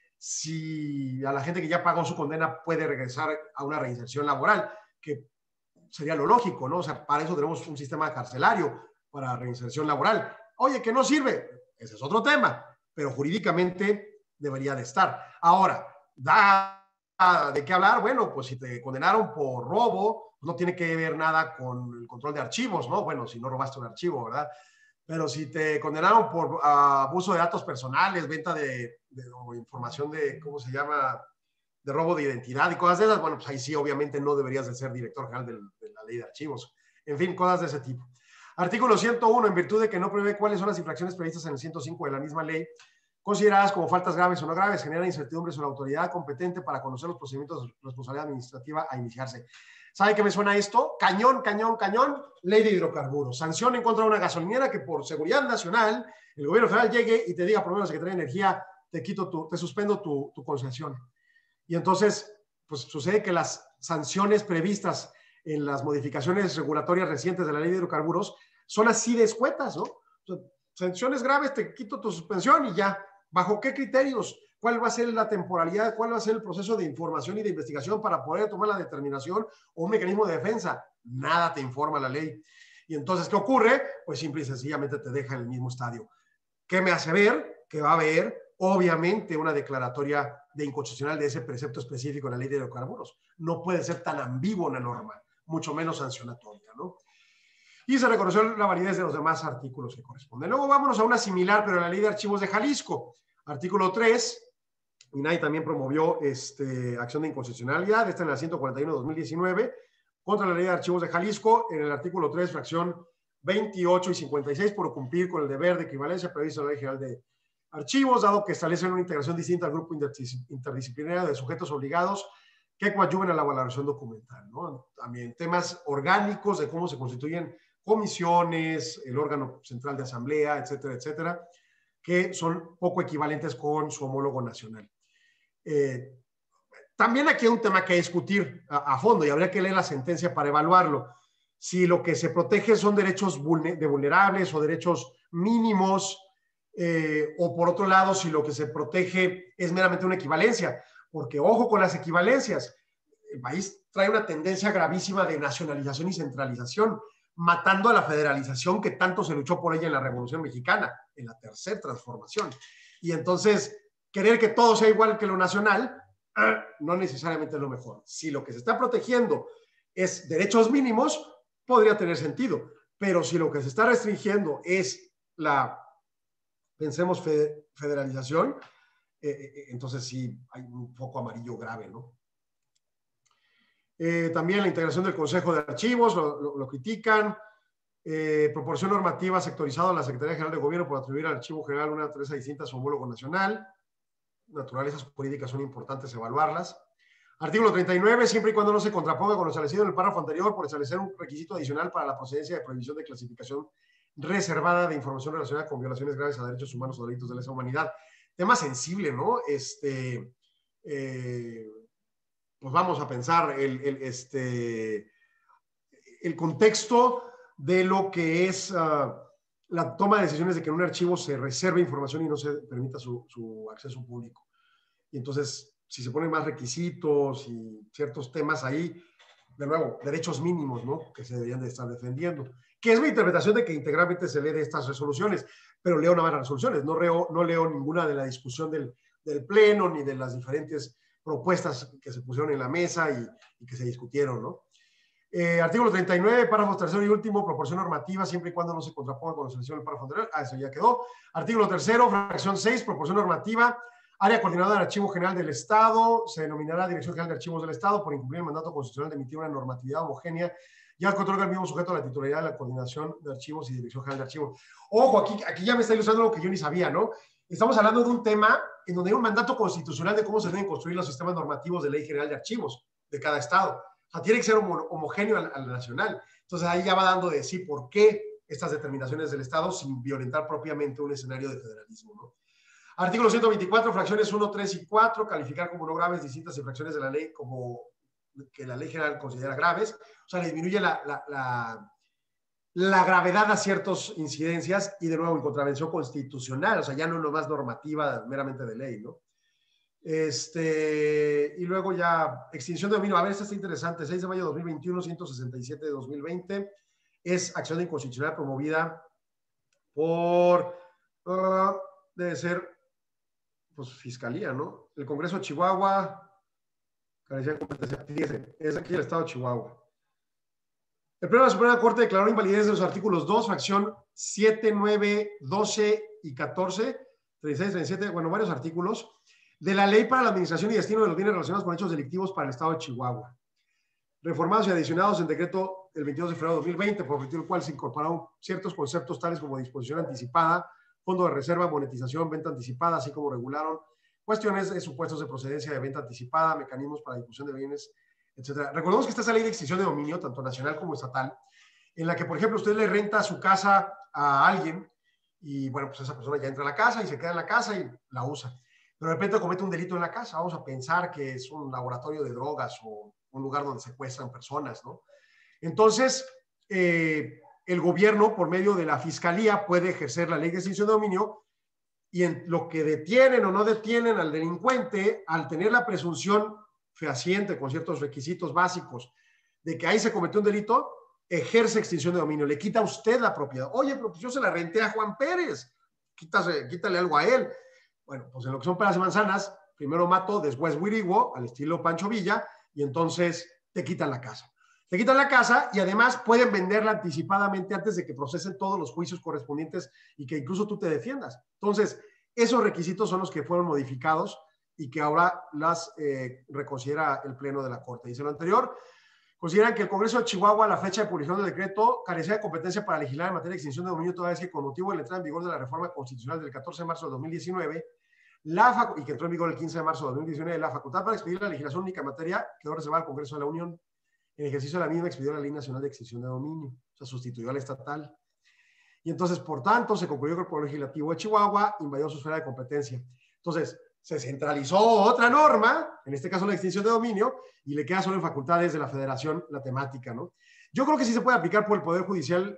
si a la gente que ya pagó su condena puede regresar a una reinserción laboral, que sería lo lógico, ¿no? O sea, para eso tenemos un sistema carcelario para reinserción laboral. Oye, que no sirve, ese es otro tema, pero jurídicamente debería de estar. Ahora, ¿de qué hablar? Bueno, pues si te condenaron por robo, no tiene que ver nada con el control de archivos, ¿no? Bueno, si no robaste un archivo, ¿verdad? Pero si te condenaron por abuso de datos personales, venta o información de, ¿cómo se llama?, de robo de identidad y cosas de esas, bueno, pues ahí sí, obviamente no deberías de ser director general de la ley de archivos. En fin, cosas de ese tipo. Artículo 101, en virtud de que no prevé cuáles son las infracciones previstas en el 105 de la misma ley, consideradas como faltas graves o no graves, genera incertidumbre sobre la autoridad competente para conocer los procedimientos de responsabilidad administrativa a iniciarse. ¿Sabe qué me suena esto? Cañón, cañón, cañón, ley de hidrocarburos. Sanción en contra de una gasolinera que por seguridad nacional el gobierno federal llegue y te diga, por ejemplo, la Secretaría de Energía, te suspendo tu concesión. Y entonces, pues sucede que las sanciones previstas en las modificaciones regulatorias recientes de la ley de hidrocarburos son así de escuetas, ¿no? O sea, sanciones graves, te quito tu suspensión y ya. ¿Bajo qué criterios? ¿Cuál va a ser la temporalidad? ¿Cuál va a ser el proceso de información y de investigación para poder tomar la determinación o un mecanismo de defensa? Nada te informa la ley. Y entonces, ¿qué ocurre? Pues simple y sencillamente te deja en el mismo estadio. ¿Qué me hace ver? Que va a haber, obviamente, una declaratoria de inconstitucional de ese precepto específico en la ley de hidrocarburos. No puede ser tan ambigua una norma, mucho menos sancionatoria, ¿no? Y se reconoció la validez de los demás artículos que corresponden. Luego vámonos a una similar, pero en la Ley de Archivos de Jalisco. Artículo 3, INAI también promovió acción de inconstitucionalidad, está en la 141-2019, contra la Ley de Archivos de Jalisco, en el artículo 3, fracción 28 y 56, por cumplir con el deber de equivalencia previsto en la Ley General de Archivos, dado que establecen una integración distinta al grupo interdisciplinario de sujetos obligados que coadyuven a la valoración documental, ¿no? También temas orgánicos de cómo se constituyen comisiones, el órgano central de asamblea, etcétera, etcétera, que son poco equivalentes con su homólogo nacional. También aquí hay un tema que discutir a fondo y habría que leer la sentencia para evaluarlo. Si lo que se protege son derechos vulnerables o derechos mínimos, o por otro lado, si lo que se protege es meramente una equivalencia, porque ojo con las equivalencias. El país trae una tendencia gravísima de nacionalización y centralización, matando a la federalización que tanto se luchó por ella en la Revolución Mexicana, en la tercera transformación. Y entonces, querer que todo sea igual que lo nacional, no necesariamente es lo mejor. Si lo que se está protegiendo es derechos mínimos, podría tener sentido. Pero si lo que se está restringiendo es pensemos, federalización, entonces sí hay un foco amarillo grave, ¿no? También la integración del Consejo de Archivos, lo critican. Proporción normativa sectorizada a la Secretaría General de Gobierno por atribuir al Archivo General una naturaleza distinta a su homólogo nacional. Naturalezas jurídicas son importantes evaluarlas. Artículo 39, siempre y cuando no se contraponga con lo establecido en el párrafo anterior por establecer un requisito adicional para la procedencia de prohibición de clasificación reservada de información relacionada con violaciones graves a derechos humanos o delitos de lesa humanidad. Tema sensible, ¿no? Pues vamos a pensar el contexto de lo que es la toma de decisiones de que en un archivo se reserve información y no se permita su acceso público. Y entonces, si se ponen más requisitos y ciertos temas ahí, de nuevo, derechos mínimos, ¿no?, que se deberían de estar defendiendo. Que es mi interpretación de que integralmente se lee de estas resoluciones, pero leo nada más las resoluciones, no leo ninguna de la discusión del Pleno ni de las diferentes propuestas que se pusieron en la mesa y que se discutieron, ¿no? Artículo 39, párrafos tercero y último, proporción normativa, siempre y cuando no se contraponga con la selección del párrafo anterior. Eso ya quedó. Artículo tercero, fracción 6, proporción normativa. Área coordinadora del Archivo General del Estado se denominará Dirección General de Archivos del Estado por incumplir el mandato constitucional de emitir una normatividad homogénea y al control del mismo sujeto a la titularidad de la coordinación de archivos y Dirección General de Archivos. Ojo, aquí ya me está ilustrando lo que yo ni sabía, ¿no? Estamos hablando de un tema en donde hay un mandato constitucional de cómo se deben construir los sistemas normativos de Ley General de Archivos de cada estado. O sea, tiene que ser homogéneo al nacional. Entonces ahí ya va dando de sí por qué estas determinaciones del Estado sin violentar propiamente un escenario de federalismo, ¿no? Artículo 124, fracciones 1, 3 y 4, calificar como no graves distintas infracciones de la ley como que la ley general considera graves. O sea, le disminuye la gravedad a ciertas incidencias y de nuevo en contravención constitucional. O sea, ya no es lo más normativa meramente de ley, ¿no? Y luego ya, extinción de dominio. A ver, esta está interesante. 6 de mayo de 2021, 167 de 2020. Es acción inconstitucional promovida por, debe ser, pues, Fiscalía, ¿no? El Congreso de Chihuahua, carecía de competencia. Fíjese, es aquí el Estado de Chihuahua. El Pleno de la Suprema Corte declaró invalidez de los artículos 2, fracción 7, 9, 12 y 14, 36, 37, bueno, varios artículos, de la Ley para la Administración y Destino de los Bienes Relacionados con Hechos Delictivos para el Estado de Chihuahua, reformados y adicionados en decreto el 22 de febrero de 2020, por virtud del cual se incorporaron ciertos conceptos tales como disposición anticipada, fondo de reserva, monetización, venta anticipada, así como regularon cuestiones de supuestos de procedencia de venta anticipada, mecanismos para difusión de bienes, etcétera. Recordemos que está esa ley de extinción de dominio, tanto nacional como estatal, en la que, por ejemplo, usted le renta su casa a alguien y, bueno, pues esa persona ya entra a la casa y se queda en la casa y la usa. Pero de repente comete un delito en la casa. Vamos a pensar que es un laboratorio de drogas o un lugar donde secuestran personas, ¿no? Entonces, el gobierno, por medio de la Fiscalía, puede ejercer la ley de extinción de dominio y en lo que detienen o no detienen al delincuente, al tener la presunción fehaciente con ciertos requisitos básicos de que ahí se cometió un delito, ejerce extinción de dominio, le quita a usted la propiedad. Oye, pero pues yo se la renté a Juan Pérez, quítale algo a él. Bueno, pues en lo que son peras y manzanas, primero mato, después huiriguo, al estilo Pancho Villa, y entonces te quitan la casa. Te quitan la casa y además pueden venderla anticipadamente antes de que procesen todos los juicios correspondientes y que incluso tú te defiendas. Entonces, esos requisitos son los que fueron modificados y que ahora las reconsidera el Pleno de la Corte. Dice lo anterior, consideran que el Congreso de Chihuahua, a la fecha de publicación del decreto, carecía de competencia para legislar en materia de extinción de dominio, toda vez que con motivo de la entrada en vigor de la reforma constitucional del 14 de marzo de 2019, y que entró en vigor el 15 de marzo de 2019, la facultad para expedir la legislación única en materia quedó reservada al Congreso de la Unión. En ejercicio de la misma expidió la Ley Nacional de Extinción de Dominio, o sea, sustituyó a la estatal. Y entonces, por tanto, se concluyó que el Poder Legislativo de Chihuahua invadió su esfera de competencia. Entonces, se centralizó otra norma, en este caso la extinción de dominio, y le queda solo en facultades de la Federación la temática, ¿no? Yo creo que sí se puede aplicar por el Poder Judicial,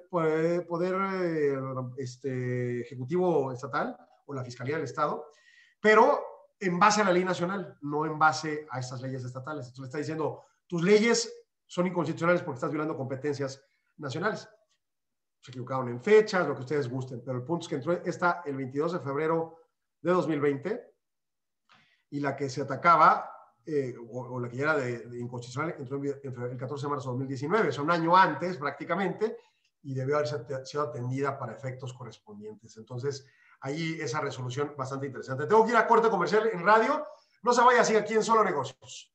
Ejecutivo Estatal o la Fiscalía del Estado, pero en base a la ley nacional, no en base a estas leyes estatales. Entonces le está diciendo, tus leyes son inconstitucionales porque estás violando competencias nacionales. Se equivocaron en fechas, lo que ustedes gusten, pero el punto es que entró esta el 22 de febrero de 2020 y la que se atacaba, o la que ya era de inconstitucional, entró el 14 de marzo de 2019, o sea, un año antes prácticamente, y debió haber sido atendida para efectos correspondientes. Entonces, ahí esa resolución bastante interesante. Tengo que ir a corte comercial en radio. No se vaya, sigue aquí en Solo Negocios.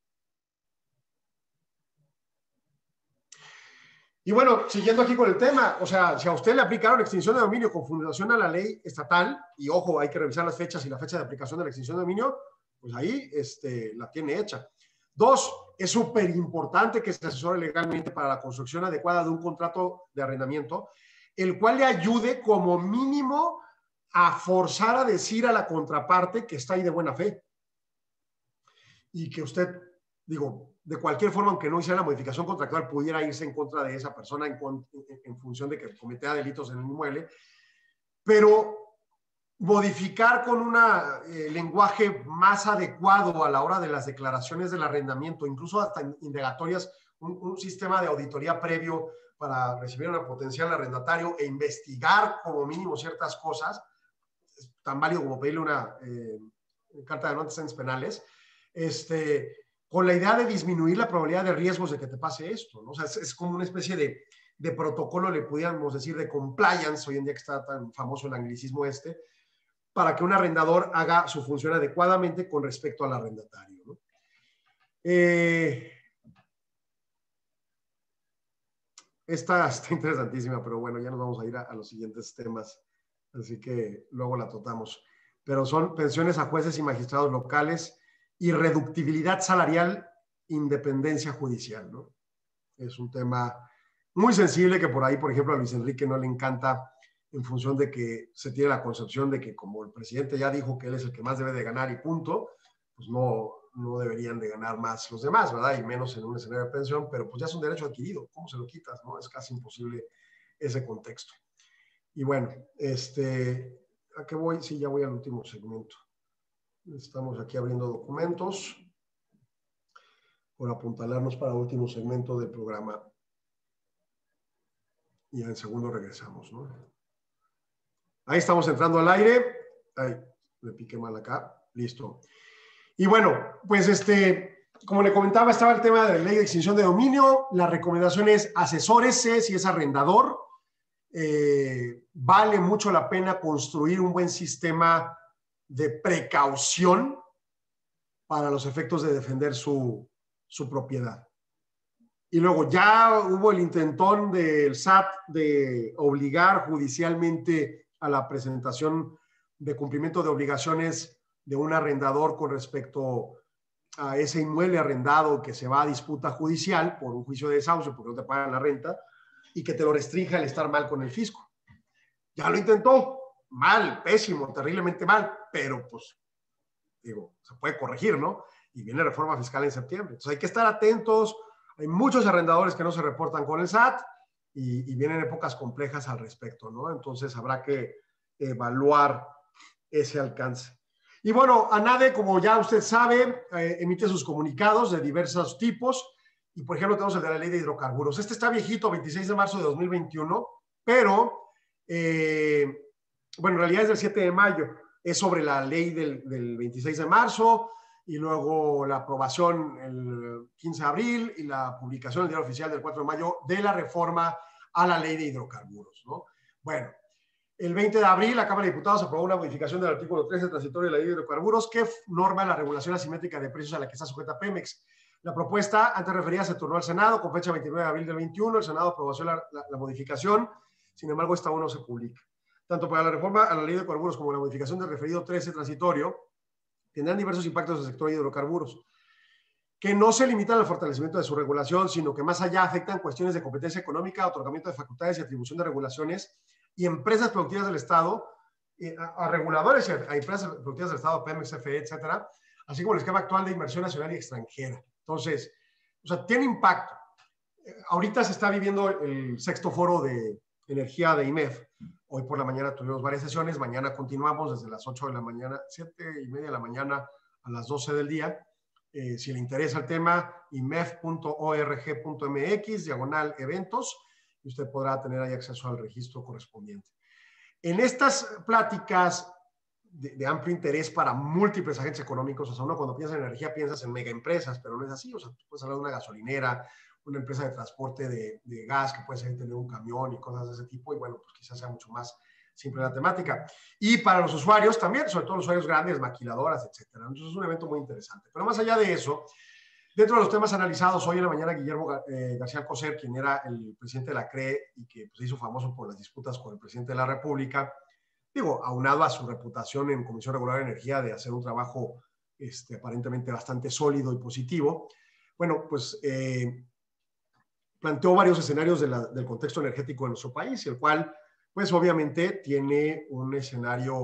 Y bueno, siguiendo aquí con el tema, o sea, si a usted le aplicaron extinción de dominio con fundación a la ley estatal, y ojo, hay que revisar las fechas y la fecha de aplicación de la extinción de dominio, pues ahí la tiene hecha. 2, es súper importante que se asesore legalmente para la construcción adecuada de un contrato de arrendamiento, el cual le ayude como mínimo a forzar a decir a la contraparte que está ahí de buena fe y que usted digo, de cualquier forma, aunque no hiciera la modificación contractual, pudiera irse en contra de esa persona en función de que cometiera delitos en el inmueble, pero modificar con un lenguaje más adecuado a la hora de las declaraciones del arrendamiento, incluso hasta indagatorias, un sistema de auditoría previo para recibir una potencial arrendatario e investigar como mínimo ciertas cosas, es tan válido como pedirle una carta de no antecedentes penales, con la idea de disminuir la probabilidad de riesgos de que te pase esto, ¿no? O sea, es como una especie de protocolo, le pudiéramos decir, de compliance, hoy en día que está tan famoso el anglicismo para que un arrendador haga su función adecuadamente con respecto al arrendatario, ¿no? Esta está interesantísima, pero bueno, ya nos vamos a ir a los siguientes temas, así que luego la tratamos. Pero son pensiones a jueces y magistrados locales, irreductibilidad salarial, independencia judicial, ¿no? Es un tema muy sensible que por ahí, por ejemplo, a Luis Enrique no le encanta, en función de que se tiene la concepción de que como el presidente ya dijo que él es el que más debe de ganar y punto, pues no deberían de ganar más los demás, ¿verdad? Y menos en un escenario de pensión, pero pues ya es un derecho adquirido. ¿Cómo se lo quitas, no? Es casi imposible ese contexto. Y bueno, ¿a qué voy? Sí, ya voy al último segmento. Estamos aquí abriendo documentos por apuntalarnos para el último segmento del programa. Y en segundo regresamos, ¿no? Ahí estamos entrando al aire. Ay, me piqué mal acá. Listo. Y bueno, pues como le comentaba, estaba el tema de la ley de extinción de dominio. La recomendación es asesórese si es arrendador. Vale mucho la pena construir un buen sistema de precaución para los efectos de defender su propiedad. Y luego ya hubo el intentón del SAT de obligar judicialmente a la presentación de cumplimiento de obligaciones de un arrendador con respecto a ese inmueble arrendado que se va a disputa judicial por un juicio de desahucio porque no te pagan la renta y que te lo restrinja el estar mal con el fisco. Ya lo intentó, mal, pésimo, terriblemente mal, pero pues, digo, se puede corregir, ¿no? Y viene reforma fiscal en septiembre. Entonces hay que estar atentos. Hay muchos arrendadores que no se reportan con el SAT y vienen épocas complejas al respecto, ¿no? Entonces habrá que evaluar ese alcance. Y bueno, ANADE, como ya usted sabe, emite sus comunicados de diversos tipos y, por ejemplo, tenemos el de la ley de hidrocarburos. Este está viejito, 26 de marzo de 2021, pero, bueno, en realidad es del 7 de mayo. Es sobre la ley del 26 de marzo y luego la aprobación el 15 de abril y la publicación en el Diario Oficial del 4 de mayo de la reforma a la ley de hidrocarburos, ¿no? Bueno, el 20 de abril la Cámara de Diputados aprobó una modificación del artículo 13 transitorio de la ley de hidrocarburos que norma la regulación asimétrica de precios a la que está sujeta Pemex. La propuesta antes referida se turnó al Senado con fecha 29 de abril del 21. El Senado aprobó la modificación, sin embargo, esta aún no se publica. Tanto para la reforma a la ley de hidrocarburos como la modificación del referido 13 transitorio tendrán diversos impactos en el sector de hidrocarburos, que no se limitan al fortalecimiento de su regulación, sino que más allá afectan cuestiones de competencia económica, otorgamiento de facultades y atribución de regulaciones y empresas productivas del Estado, a reguladores y a empresas productivas del Estado, Pemex, CFE, etcétera, así como el esquema actual de inversión nacional y extranjera. Entonces, o sea, tiene impacto. Ahorita se está viviendo el 6º foro de energía de IMEF. Hoy por la mañana tuvimos varias sesiones, mañana continuamos desde las 8 de la mañana, 7:30 de la mañana a las 12 del día. Si le interesa el tema, imef.org.mx/eventos, y usted podrá tener ahí acceso al registro correspondiente. En estas pláticas de amplio interés para múltiples agentes económicos, o sea, uno cuando piensa en energía piensas en megaempresas, pero no es así. O sea, tú puedes hablar de una gasolinera, una empresa de transporte de gas que puede ser tener un camión y cosas de ese tipo, y bueno, pues quizás sea mucho más simple la temática. Y para los usuarios también, sobre todo los usuarios grandes, maquiladoras, etcétera. Entonces es un evento muy interesante. Pero más allá de eso, dentro de los temas analizados hoy en la mañana, Guillermo García Alcocer, quien era el presidente de la CRE y que pues, se hizo famoso por las disputas con el presidente de la República, digo, aunado a su reputación en Comisión Reguladora de Energía de hacer un trabajo aparentemente bastante sólido y positivo, bueno, pues planteó varios escenarios del contexto energético de nuestro país, el cual, pues obviamente, tiene un escenario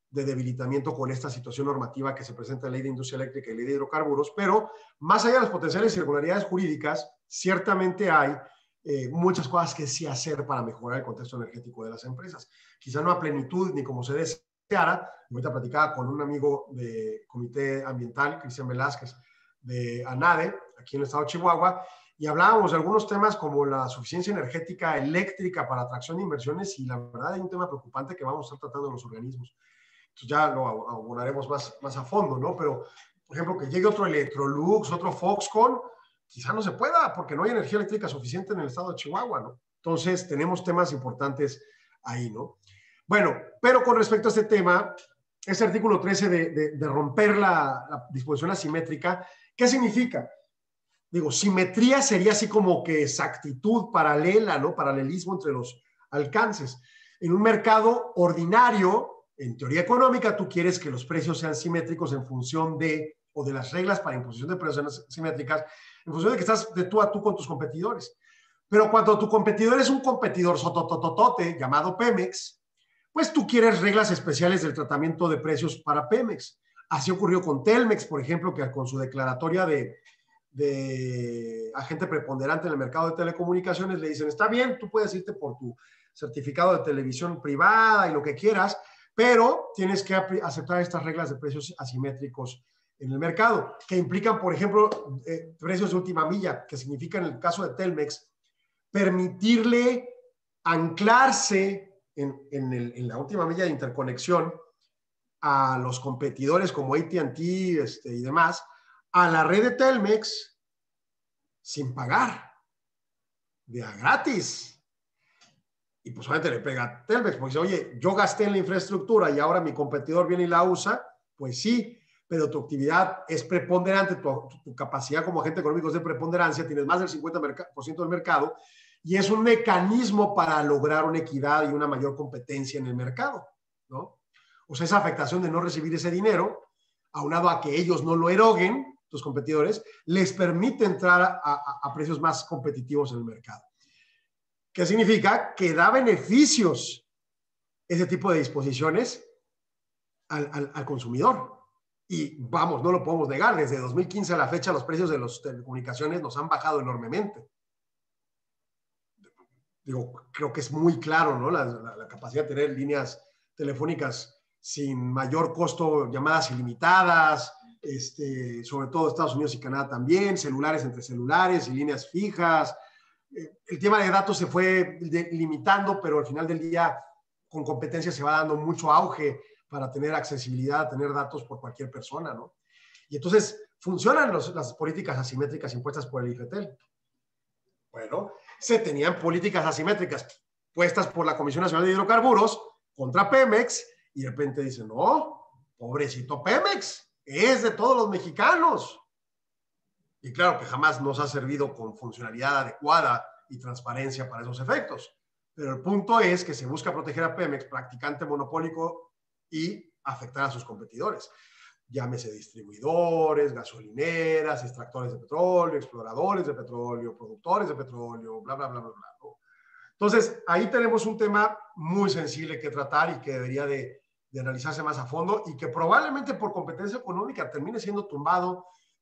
de debilitamiento con esta situación normativa que se presenta en la Ley de Industria Eléctrica y Ley de Hidrocarburos, pero más allá de las potenciales irregularidades jurídicas, ciertamente hay muchas cosas que sí hacer para mejorar el contexto energético de las empresas. Quizá no a plenitud ni como se deseara. Ahorita platicaba con un amigo de Comité Ambiental, Cristian Velázquez, de ANADE, aquí en el estado de Chihuahua, y hablábamos de algunos temas como la suficiencia energética eléctrica para atracción de inversiones, y la verdad hay un tema preocupante que vamos a estar tratando en los organismos. Entonces ya lo abordaremos más a fondo, ¿no? Pero, por ejemplo, que llegue otro Electrolux, otro Foxconn, quizá no se pueda porque no hay energía eléctrica suficiente en el estado de Chihuahua, ¿no? Entonces, tenemos temas importantes ahí, ¿no? Bueno, pero con respecto a este tema, este artículo 13 de romper la disposición asimétrica, ¿qué significa? Digo, simetría sería así como que exactitud paralela, ¿no? Paralelismo entre los alcances. En un mercado ordinario, en teoría económica, tú quieres que los precios sean simétricos en función de, o de las reglas para imposición de precios simétricas, en función de que estás de tú a tú con tus competidores. Pero cuando tu competidor es un competidor sotototote llamado Pemex, pues tú quieres reglas especiales del tratamiento de precios para Pemex. Así ocurrió con Telmex, por ejemplo, que con su declaratoria de agente preponderante en el mercado de telecomunicaciones le dicen, está bien, tú puedes irte por tu certificado de televisión privada y lo que quieras, pero tienes que aceptar estas reglas de precios asimétricos en el mercado, que implican, por ejemplo, precios de última milla, que significa en el caso de Telmex, permitirle anclarse en la última milla de interconexión a los competidores como AT&T y demás, a la red de Telmex sin pagar, de a gratis. Y pues obviamente le pega a Telmex, porque dice, oye, yo gasté en la infraestructura y ahora mi competidor viene y la usa, pues sí, pero tu actividad es preponderante, tu capacidad como agente económico es de preponderancia, tienes más del 50% del mercado, y es un mecanismo para lograr una equidad y una mayor competencia en el mercado, ¿no? O sea, esa afectación de no recibir ese dinero, aunado a que ellos no lo eroguen, tus competidores, les permite entrar a precios más competitivos en el mercado. ¿Qué significa? Que da beneficios ese tipo de disposiciones al consumidor. Y vamos, no lo podemos negar, desde 2015 a la fecha los precios de las telecomunicaciones nos han bajado enormemente. Digo, creo que es muy claro, ¿no? La capacidad de tener líneas telefónicas sin mayor costo, llamadas ilimitadas, sobre todo Estados Unidos y Canadá también, celulares entre celulares y líneas fijas. El tema de datos se fue limitando, pero al final del día con competencia se va dando mucho auge para tener accesibilidad a tener datos por cualquier persona, ¿no? Y entonces funcionan las políticas asimétricas impuestas por el IFETEL. Bueno, se tenían políticas asimétricas puestas por la Comisión Nacional de Hidrocarburos contra Pemex y de repente dicen, no, pobrecito Pemex, es de todos los mexicanos. Y claro que jamás nos ha servido con funcionalidad adecuada y transparencia para esos efectos. Pero el punto es que se busca proteger a Pemex, practicante monopólico, y afectar a sus competidores. Llámese distribuidores, gasolineras, extractores de petróleo, exploradores de petróleo, productores de petróleo, bla, bla, bla, bla, bla, ¿no? Entonces, ahí tenemos un tema muy sensible que tratar y que debería de analizarse más a fondo y que probablemente por competencia económica termine siendo tumbado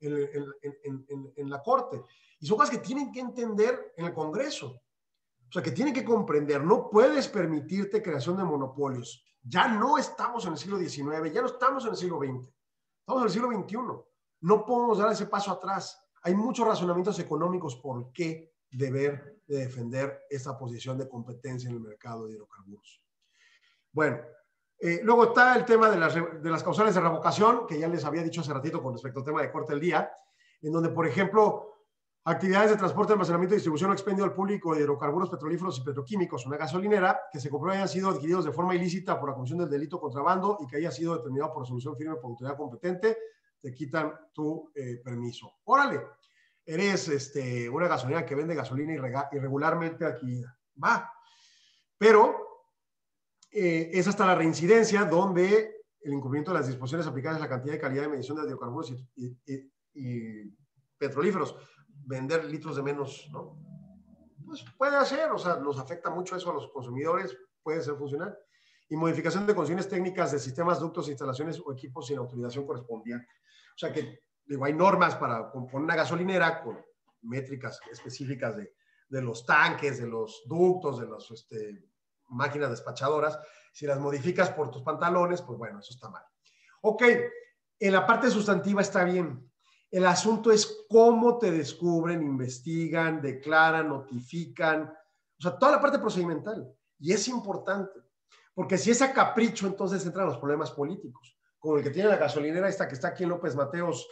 en la Corte. Y son cosas que tienen que entender en el Congreso. O sea, que tienen que comprender. No puedes permitirte creación de monopolios. Ya no estamos en el siglo XIX, ya no estamos en el siglo XX. Estamos en el siglo XXI. No podemos dar ese paso atrás. Hay muchos razonamientos económicos por qué deber de defender esta posición de competencia en el mercado de hidrocarburos. Bueno, luego está el tema de las causales de revocación, que ya les había dicho hace ratito con respecto al tema de corte del día, en donde, por ejemplo, actividades de transporte, almacenamiento, distribución o expendio al público de hidrocarburos petrolíferos y petroquímicos, una gasolinera, que se compruebe hayan sido adquiridos de forma ilícita por la comisión del delito contrabando y que haya sido determinado por resolución firme por autoridad competente, te quitan tu permiso. Órale, eres una gasolinera que vende gasolina irregularmente aquí. Va. Pero es hasta la reincidencia donde el incumplimiento de las disposiciones aplicadas a la cantidad y calidad de medición de hidrocarburos y petrolíferos, vender litros de menos, ¿no? Pues puede hacer, o sea, nos afecta mucho eso a los consumidores, puede ser funcional. y modificación de condiciones técnicas de sistemas, ductos, instalaciones o equipos sin autorización correspondiente. O sea que, digo, hay normas para poner una gasolinera con métricas específicas de los tanques, de los ductos, de las máquinas despachadoras. Si las modificas por tus pantalones, pues bueno, eso está mal. Ok, en la parte sustantiva está bien. El asunto es cómo te descubren, investigan, declaran, notifican, o sea, toda la parte procedimental. Y es importante, porque si es a capricho, entonces entran los problemas políticos, como el que tiene la gasolinera esta que está aquí en López Mateos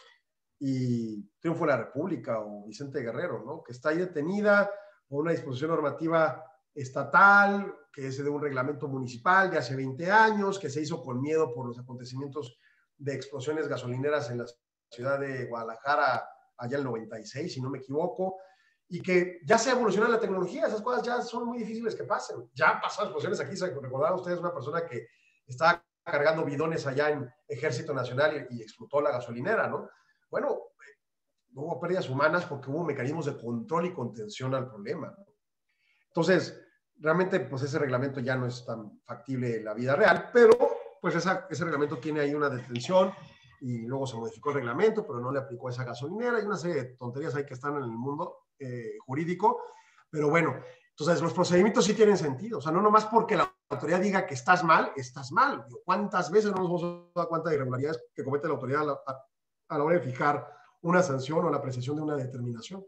y Triunfo de la República, o Vicente Guerrero, ¿no? Que está ahí detenida por una disposición normativa estatal, que es de un reglamento municipal de hace 20 años, que se hizo con miedo por los acontecimientos de explosiones gasolineras en la ciudad de Guadalajara allá en el 96, si no me equivoco, y que ya se evoluciona la tecnología, esas cosas ya son muy difíciles que pasen. Ya han pasado explosiones aquí, se recordarán ustedes una persona que estaba cargando bidones allá en Ejército Nacional y explotó la gasolinera, ¿no? Bueno, hubo pérdidas humanas porque hubo mecanismos de control y contención al problema, ¿no? Entonces, realmente, pues ese reglamento ya no es tan factible en la vida real, pero pues ese reglamento tiene ahí una detención y luego se modificó el reglamento, pero no le aplicó a esa gasolinera. Hay una serie de tonterías ahí que están en el mundo jurídico, pero bueno, entonces los procedimientos sí tienen sentido. O sea, no nomás porque la autoridad diga que estás mal, estás mal. ¿Cuántas veces no nos hemos dado cuenta de irregularidades que comete la autoridad a la hora de fijar una sanción o la apreciación de una determinación?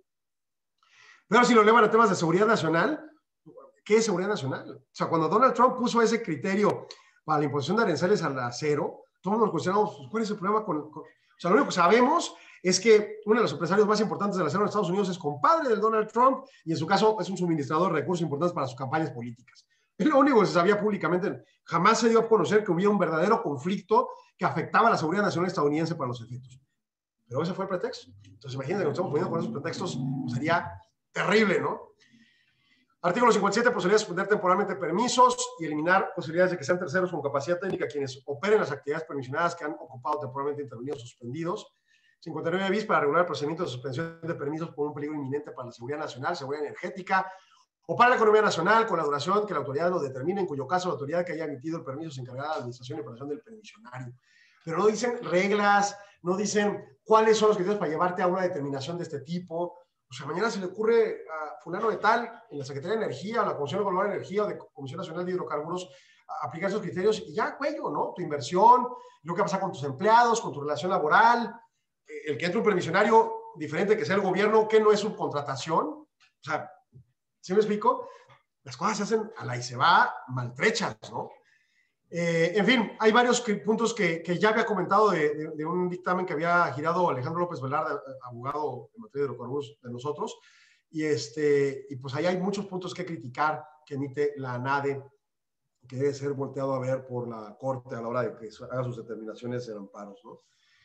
Pero si lo elevan a temas de seguridad nacional, ¿qué es seguridad nacional? O sea, cuando Donald Trump puso ese criterio para la imposición de aranceles al acero, todos nos cuestionamos, ¿cuál es el problema o sea, lo único que sabemos es que uno de los empresarios más importantes del acero en Estados Unidos es compadre de Donald Trump y en su caso es un suministrador de recursos importantes para sus campañas políticas. Es lo único que se sabía públicamente. Jamás se dio a conocer que hubiera un verdadero conflicto que afectaba a la seguridad nacional estadounidense para los efectos. Pero ese fue el pretexto. Entonces, imagínense que nos estamos poniendo con esos pretextos, pues sería terrible, ¿no? Artículo 57, posibilidad de suspender temporalmente permisos y eliminar posibilidades de que sean terceros con capacidad técnica quienes operen las actividades permisionadas que han ocupado temporalmente intervenidos suspendidos. 59 bis para regular el procedimiento de suspensión de permisos por un peligro inminente para la seguridad nacional, seguridad energética o para la economía nacional con la duración que la autoridad lo determine, en cuyo caso la autoridad que haya emitido el permiso se encargará de la administración y operación del permisionario. Pero no dicen reglas, no dicen cuáles son los criterios para llevarte a una determinación de este tipo. O sea, mañana se le ocurre a fulano de tal, en la Secretaría de Energía, o la Comisión Global de Energía, o de Comisión Nacional de Hidrocarburos, aplicar esos criterios y ya, cuello, ¿no? Tu inversión, lo que pasa con tus empleados, con tu relación laboral, el que entre un permisionario diferente que sea el gobierno, que no es subcontratación. O sea, ¿sí me explico? Las cosas se hacen a la y se va maltrechas, ¿no? En fin, hay varios puntos que ya había comentado de un dictamen que había girado Alejandro López Velarde, abogado en materia de hidrocarburos de nosotros, y pues ahí hay muchos puntos que criticar que emite la NADE, que debe ser volteado a ver por la Corte a la hora de que haga sus determinaciones en amparos, ¿no?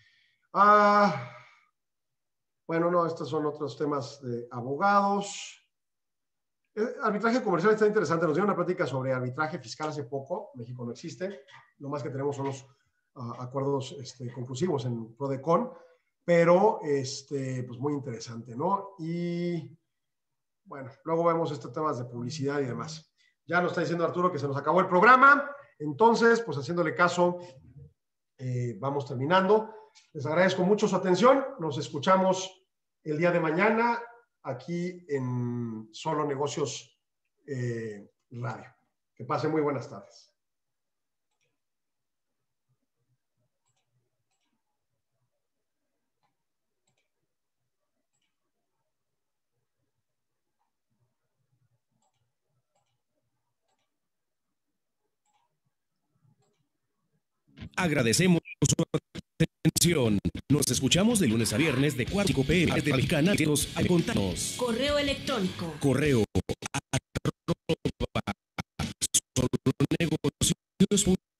Bueno, no, estos son otros temas de abogados. Arbitraje comercial está interesante. Nos dio una plática sobre arbitraje fiscal hace poco. México no existe. Lo más que tenemos son los acuerdos conclusivos en PRODECON, pero pues muy interesante, ¿no? Y bueno, luego vemos estos temas de publicidad y demás. Ya nos está diciendo Arturo que se nos acabó el programa. Entonces, pues haciéndole caso, vamos terminando. Les agradezco mucho su atención. Nos escuchamos el día de mañana aquí en Solo Negocios Radio. Que pasen muy buenas tardes. Agradecemos su atención. Nos escuchamos de lunes a viernes de 4 a 5 p.m. desde el canal de los contanos. Correo electrónico. Correo @solonegocios.com